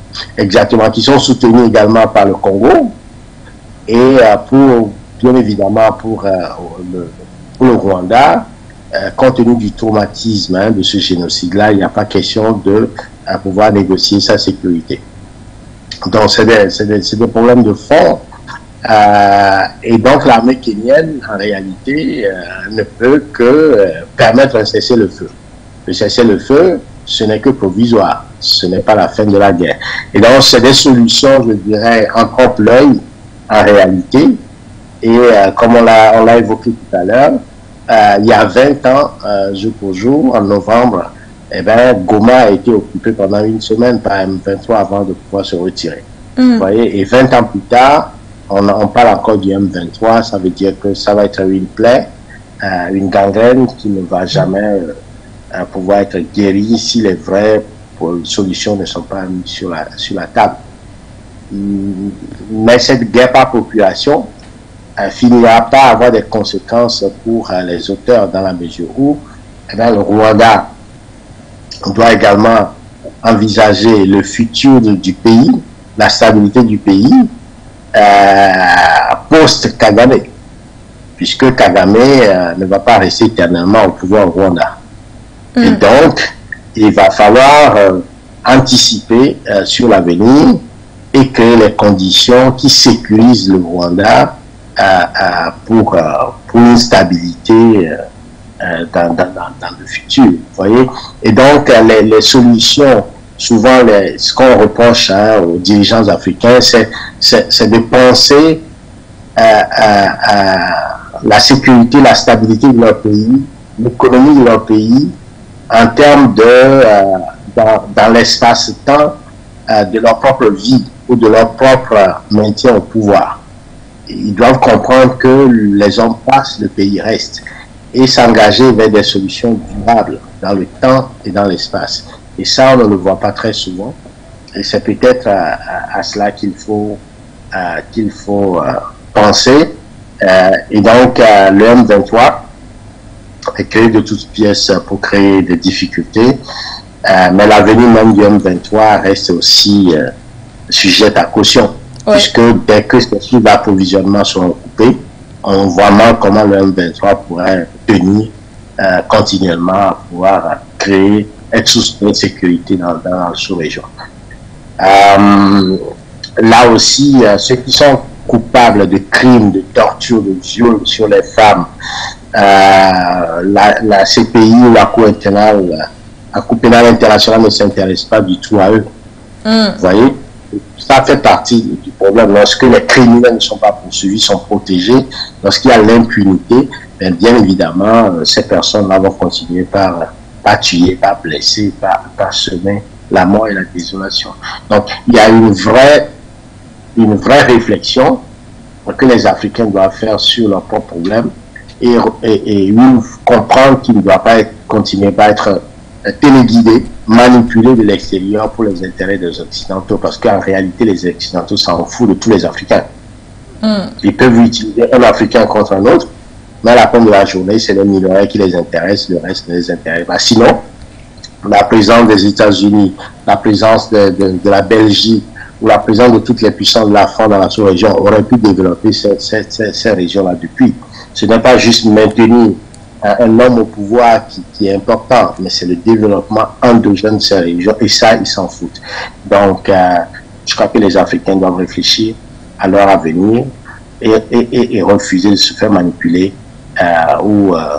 exactement, qui sont soutenus également par le Congo, et euh, pour, bien évidemment, pour, euh, le, pour le Rwanda, euh, compte tenu du traumatisme hein, de ce génocide-là, il n'y a pas question de euh, pouvoir négocier sa sécurité. Donc, c'est des, c'est des, c'est des problèmes de fond. Euh, et donc, l'armée kenyenne, en réalité, euh, ne peut que euh, permettre un cessez-le-feu. Le cessez-le-feu, ce n'est que provisoire. Ce n'est pas la fin de la guerre. Et donc, c'est des solutions, je dirais, en trompe-l'œil, en réalité. Et euh, comme on l'a, on l'a évoqué tout à l'heure, euh, il y a vingt ans, euh, jour pour jour, en novembre, eh ben, Goma a été occupé pendant une semaine par M vingt-trois avant de pouvoir se retirer. Mm. Vous voyez, et vingt ans plus tard, on, on parle encore du M vingt-trois, ça veut dire que ça va être une plaie, euh, une gangrène qui ne va jamais euh, pouvoir être guérie si les vraies solutions ne sont pas mises sur la, sur la table. Mais cette guerre par population euh, finira par avoir des conséquences pour euh, les auteurs dans la mesure où eh bien, le Rwanda doit également envisager le futur de, du pays, la stabilité du pays euh, post-Kagame, puisque Kagame euh, ne va pas rester éternellement au pouvoir au Rwanda. Mm. Et donc, il va falloir euh, anticiper euh, sur l'avenir et créer les conditions qui sécurisent le Rwanda euh, euh, pour, euh, pour une stabilité euh, euh, dans, dans, dans le futur. Vous voyez? Et donc, euh, les, les solutions, souvent, les, ce qu'on reproche hein, aux dirigeants africains, c'est, c'est, c'est de penser euh, euh, euh, la sécurité, la stabilité de leur pays, l'économie de leur pays, en termes de, euh, dans, dans l'espace-temps euh, de leur propre vie ou de leur propre maintien au pouvoir. Ils doivent comprendre que les hommes passent, le pays reste, et s'engager vers des solutions durables dans le temps et dans l'espace. Et ça, on ne le voit pas très souvent. Et c'est peut-être à, à, à cela qu'il faut, euh, qu'il faut euh, penser. Euh, et donc, euh, le M vingt-trois est créé de toutes pièces pour créer des difficultés. Euh, mais l'avenir même du M vingt-trois reste aussi euh, sujet à caution. Ouais. Puisque dès que ces flux d'approvisionnement sont coupés, on voit mal comment le M vingt-trois pourrait tenir euh, continuellement à pouvoir créer, être source de sécurité dans, dans la sous-région. Euh, là aussi, euh, ceux qui sont coupables de crimes, de torture, de viol sur les femmes, euh, la, la C P I ou la Cour internationale, la Cour pénale internationale ne s'intéresse pas du tout à eux. Mm. Vous voyez? Ça fait partie du problème. Lorsque les criminels ne sont pas poursuivis, sont protégés, lorsqu'il y a l'impunité, bien, bien évidemment, ces personnes-là vont continuer par, par tuer, par blesser, par, par semer la mort et la désolation. Donc, il y a une vraie, une vraie réflexion que les Africains doivent faire sur leurs propres problèmes et, et, et comprendre qu'ils ne doivent pas être, continuer à être téléguidés, manipulés de l'extérieur pour les intérêts des Occidentaux, parce qu'en réalité, les Occidentaux s'en foutent de tous les Africains. Mm. Ils peuvent utiliser un Africain contre un autre, mais à la fin de la journée, c'est les minerais qui les intéressent, le reste ne les intéresse pas. Sinon, la présence des États-Unis, la présence de, de, de la Belgique, ou la présence de toutes les puissances de la France dans la sous-région aurait pu développer ces, ces, ces, ces régions-là depuis. Ce n'est pas juste maintenir un homme au pouvoir qui, qui est important, mais c'est le développement endogène de ces régions, et ça, ils s'en foutent. Donc, euh, je crois que les Africains doivent réfléchir à leur avenir et, et, et, et refuser de se faire manipuler euh, ou euh,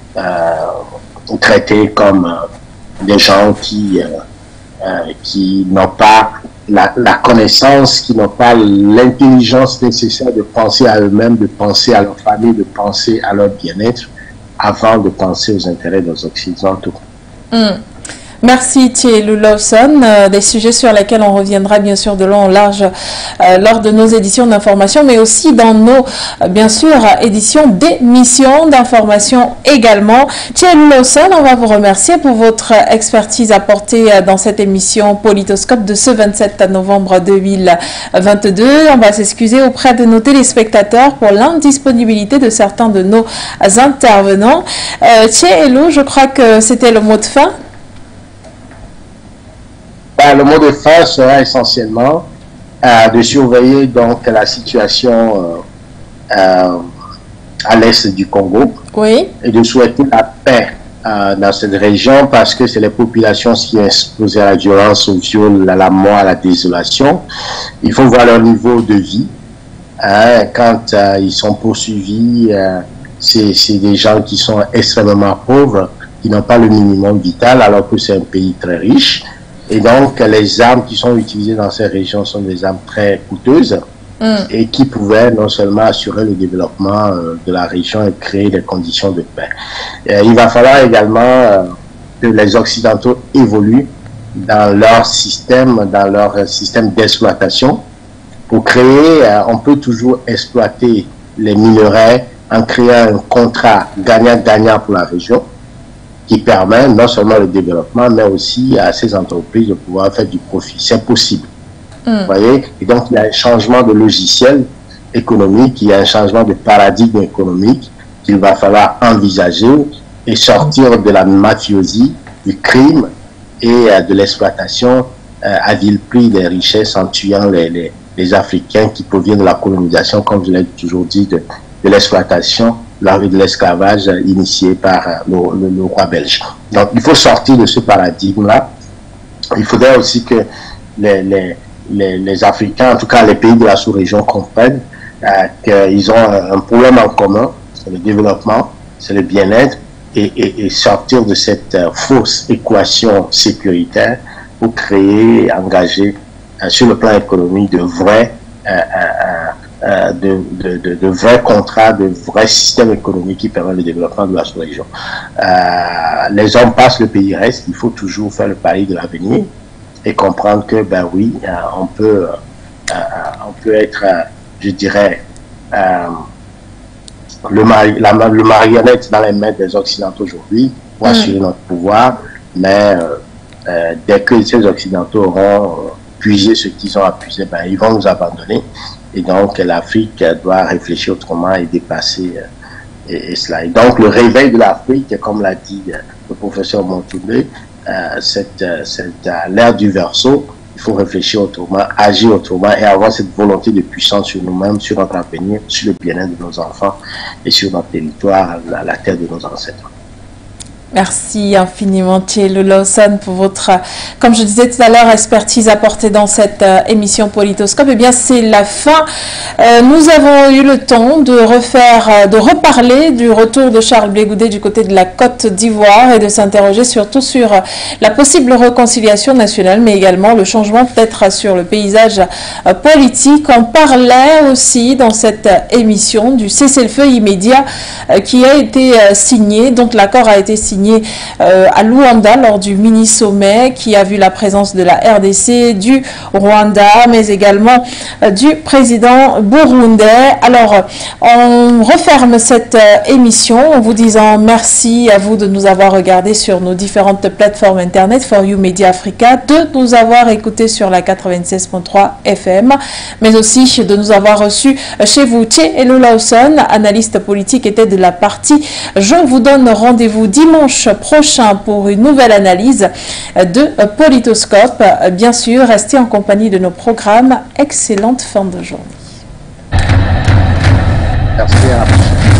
euh, traiter comme euh, des gens qui, euh, euh, qui n'ont pas la, la connaissance, qui n'ont pas l'intelligence nécessaire de penser à eux-mêmes, de penser à leur famille, de penser à leur bien-être, avant de penser aux intérêts des Occidentaux. Mm. Merci Thielou Lawson, euh, des sujets sur lesquels on reviendra bien sûr de long en large euh, lors de nos éditions d'information, mais aussi dans nos, euh, bien sûr, éditions d'émissions d'information également. Thielou Lawson, on va vous remercier pour votre expertise apportée euh, dans cette émission Politoscope de ce vingt-sept novembre deux mille vingt-deux. On va s'excuser auprès de nos téléspectateurs pour l'indisponibilité de certains de nos intervenants. Euh, Thielou, je crois que c'était le mot de fin. Ben, le mot de fin sera essentiellement euh, de surveiller donc la situation euh, euh, à l'est du Congo, oui, et de souhaiter la paix euh, dans cette région, parce que c'est les populations qui sont exposées à la violence, au viol, à la mort, à la désolation. Il faut voir leur niveau de vie. Hein, quand euh, ils sont poursuivis, euh, c'est des gens qui sont extrêmement pauvres, qui n'ont pas le minimum vital, alors que c'est un pays très riche. Et donc, les armes qui sont utilisées dans ces régions sont des armes très coûteuses, mm. et qui pouvaient non seulement assurer le développement euh, de la région et créer des conditions de paix. Et il va falloir également euh, que les Occidentaux évoluent dans leur système, dans leur système d'exploitation. Pour créer, euh, on peut toujours exploiter les minerais en créant un contrat gagnant-gagnant pour la région, qui permet non seulement le développement, mais aussi à ces entreprises de pouvoir faire du profit. C'est possible. Mm. Vous voyez? Et donc, il y a un changement de logiciel économique, il y a un changement de paradigme économique qu'il va falloir envisager et sortir de la mafiosie, du crime et euh, de l'exploitation euh, à vil prix des richesses en tuant les, les, les Africains qui proviennent de la colonisation, comme je l'ai toujours dit, de, de l'exploitation, de l'esclavage initié par le, le, le roi belge. Donc, il faut sortir de ce paradigme-là. Il faudrait aussi que les, les, les, les Africains, en tout cas les pays de la sous-région, comprennent euh, qu'ils ont un, un problème en commun, c'est le développement, c'est le bien-être, et, et, et sortir de cette euh, fausse équation sécuritaire pour créer et engager euh, sur le plan économique de vrais euh, euh, Euh, de, de, de, de vrais contrats, de vrais systèmes économiques qui permettent le développement de la sous-région. Euh, les hommes passent, le pays reste. Il faut toujours faire le pari de l'avenir et comprendre que, ben oui, euh, on peut, euh, on peut être, euh, je dirais, euh, le, mari, la, le marionnette dans les mains des Occidentaux aujourd'hui pour assurer mmh. notre pouvoir, mais euh, euh, dès que ces Occidentaux auront euh, puisé ce qu'ils ont appuyé, ben, ils vont nous abandonner. Et donc, l'Afrique doit réfléchir autrement et dépasser euh, et, et cela. Et donc, le réveil de l'Afrique, comme l'a dit euh, le professeur Montoubé, euh, c'est euh, à l'ère du verseau. Il faut réfléchir autrement, agir autrement et avoir cette volonté de puissance sur nous-mêmes, sur notre avenir, sur le bien-être de nos enfants et sur notre territoire, la, la terre de nos ancêtres. Merci infiniment Thielou Lawson pour votre, comme je disais tout à l'heure, expertise apportée dans cette euh, émission Politoscope. Eh bien, c'est la fin. Euh, nous avons eu le temps de refaire, euh, de reparler du retour de Charles Blé Goudé du côté de la Côte d'Ivoire et de s'interroger surtout sur euh, la possible réconciliation nationale, mais également le changement peut-être sur le paysage euh, politique. On parlait aussi dans cette euh, émission du cessez-le-feu immédiat euh, qui a été euh, signé, donc l'accord a été signé Euh, à Luanda lors du mini-sommet qui a vu la présence de la R D C, du Rwanda, mais également euh, du président burundais. Alors, on referme cette euh, émission en vous disant merci à vous de nous avoir regardés sur nos différentes plateformes internet, For You Media Africa, de nous avoir écoutés sur la quatre-vingt-seize point trois F M, mais aussi de nous avoir reçus chez vous. Thielou Lawson, analyste politique, était de la partie. Je vous donne rendez-vous dimanche prochain pour une nouvelle analyse de Politoscope. Bien sûr, restez en compagnie de nos programmes. Excellente fin de journée. Merci à la prochaine.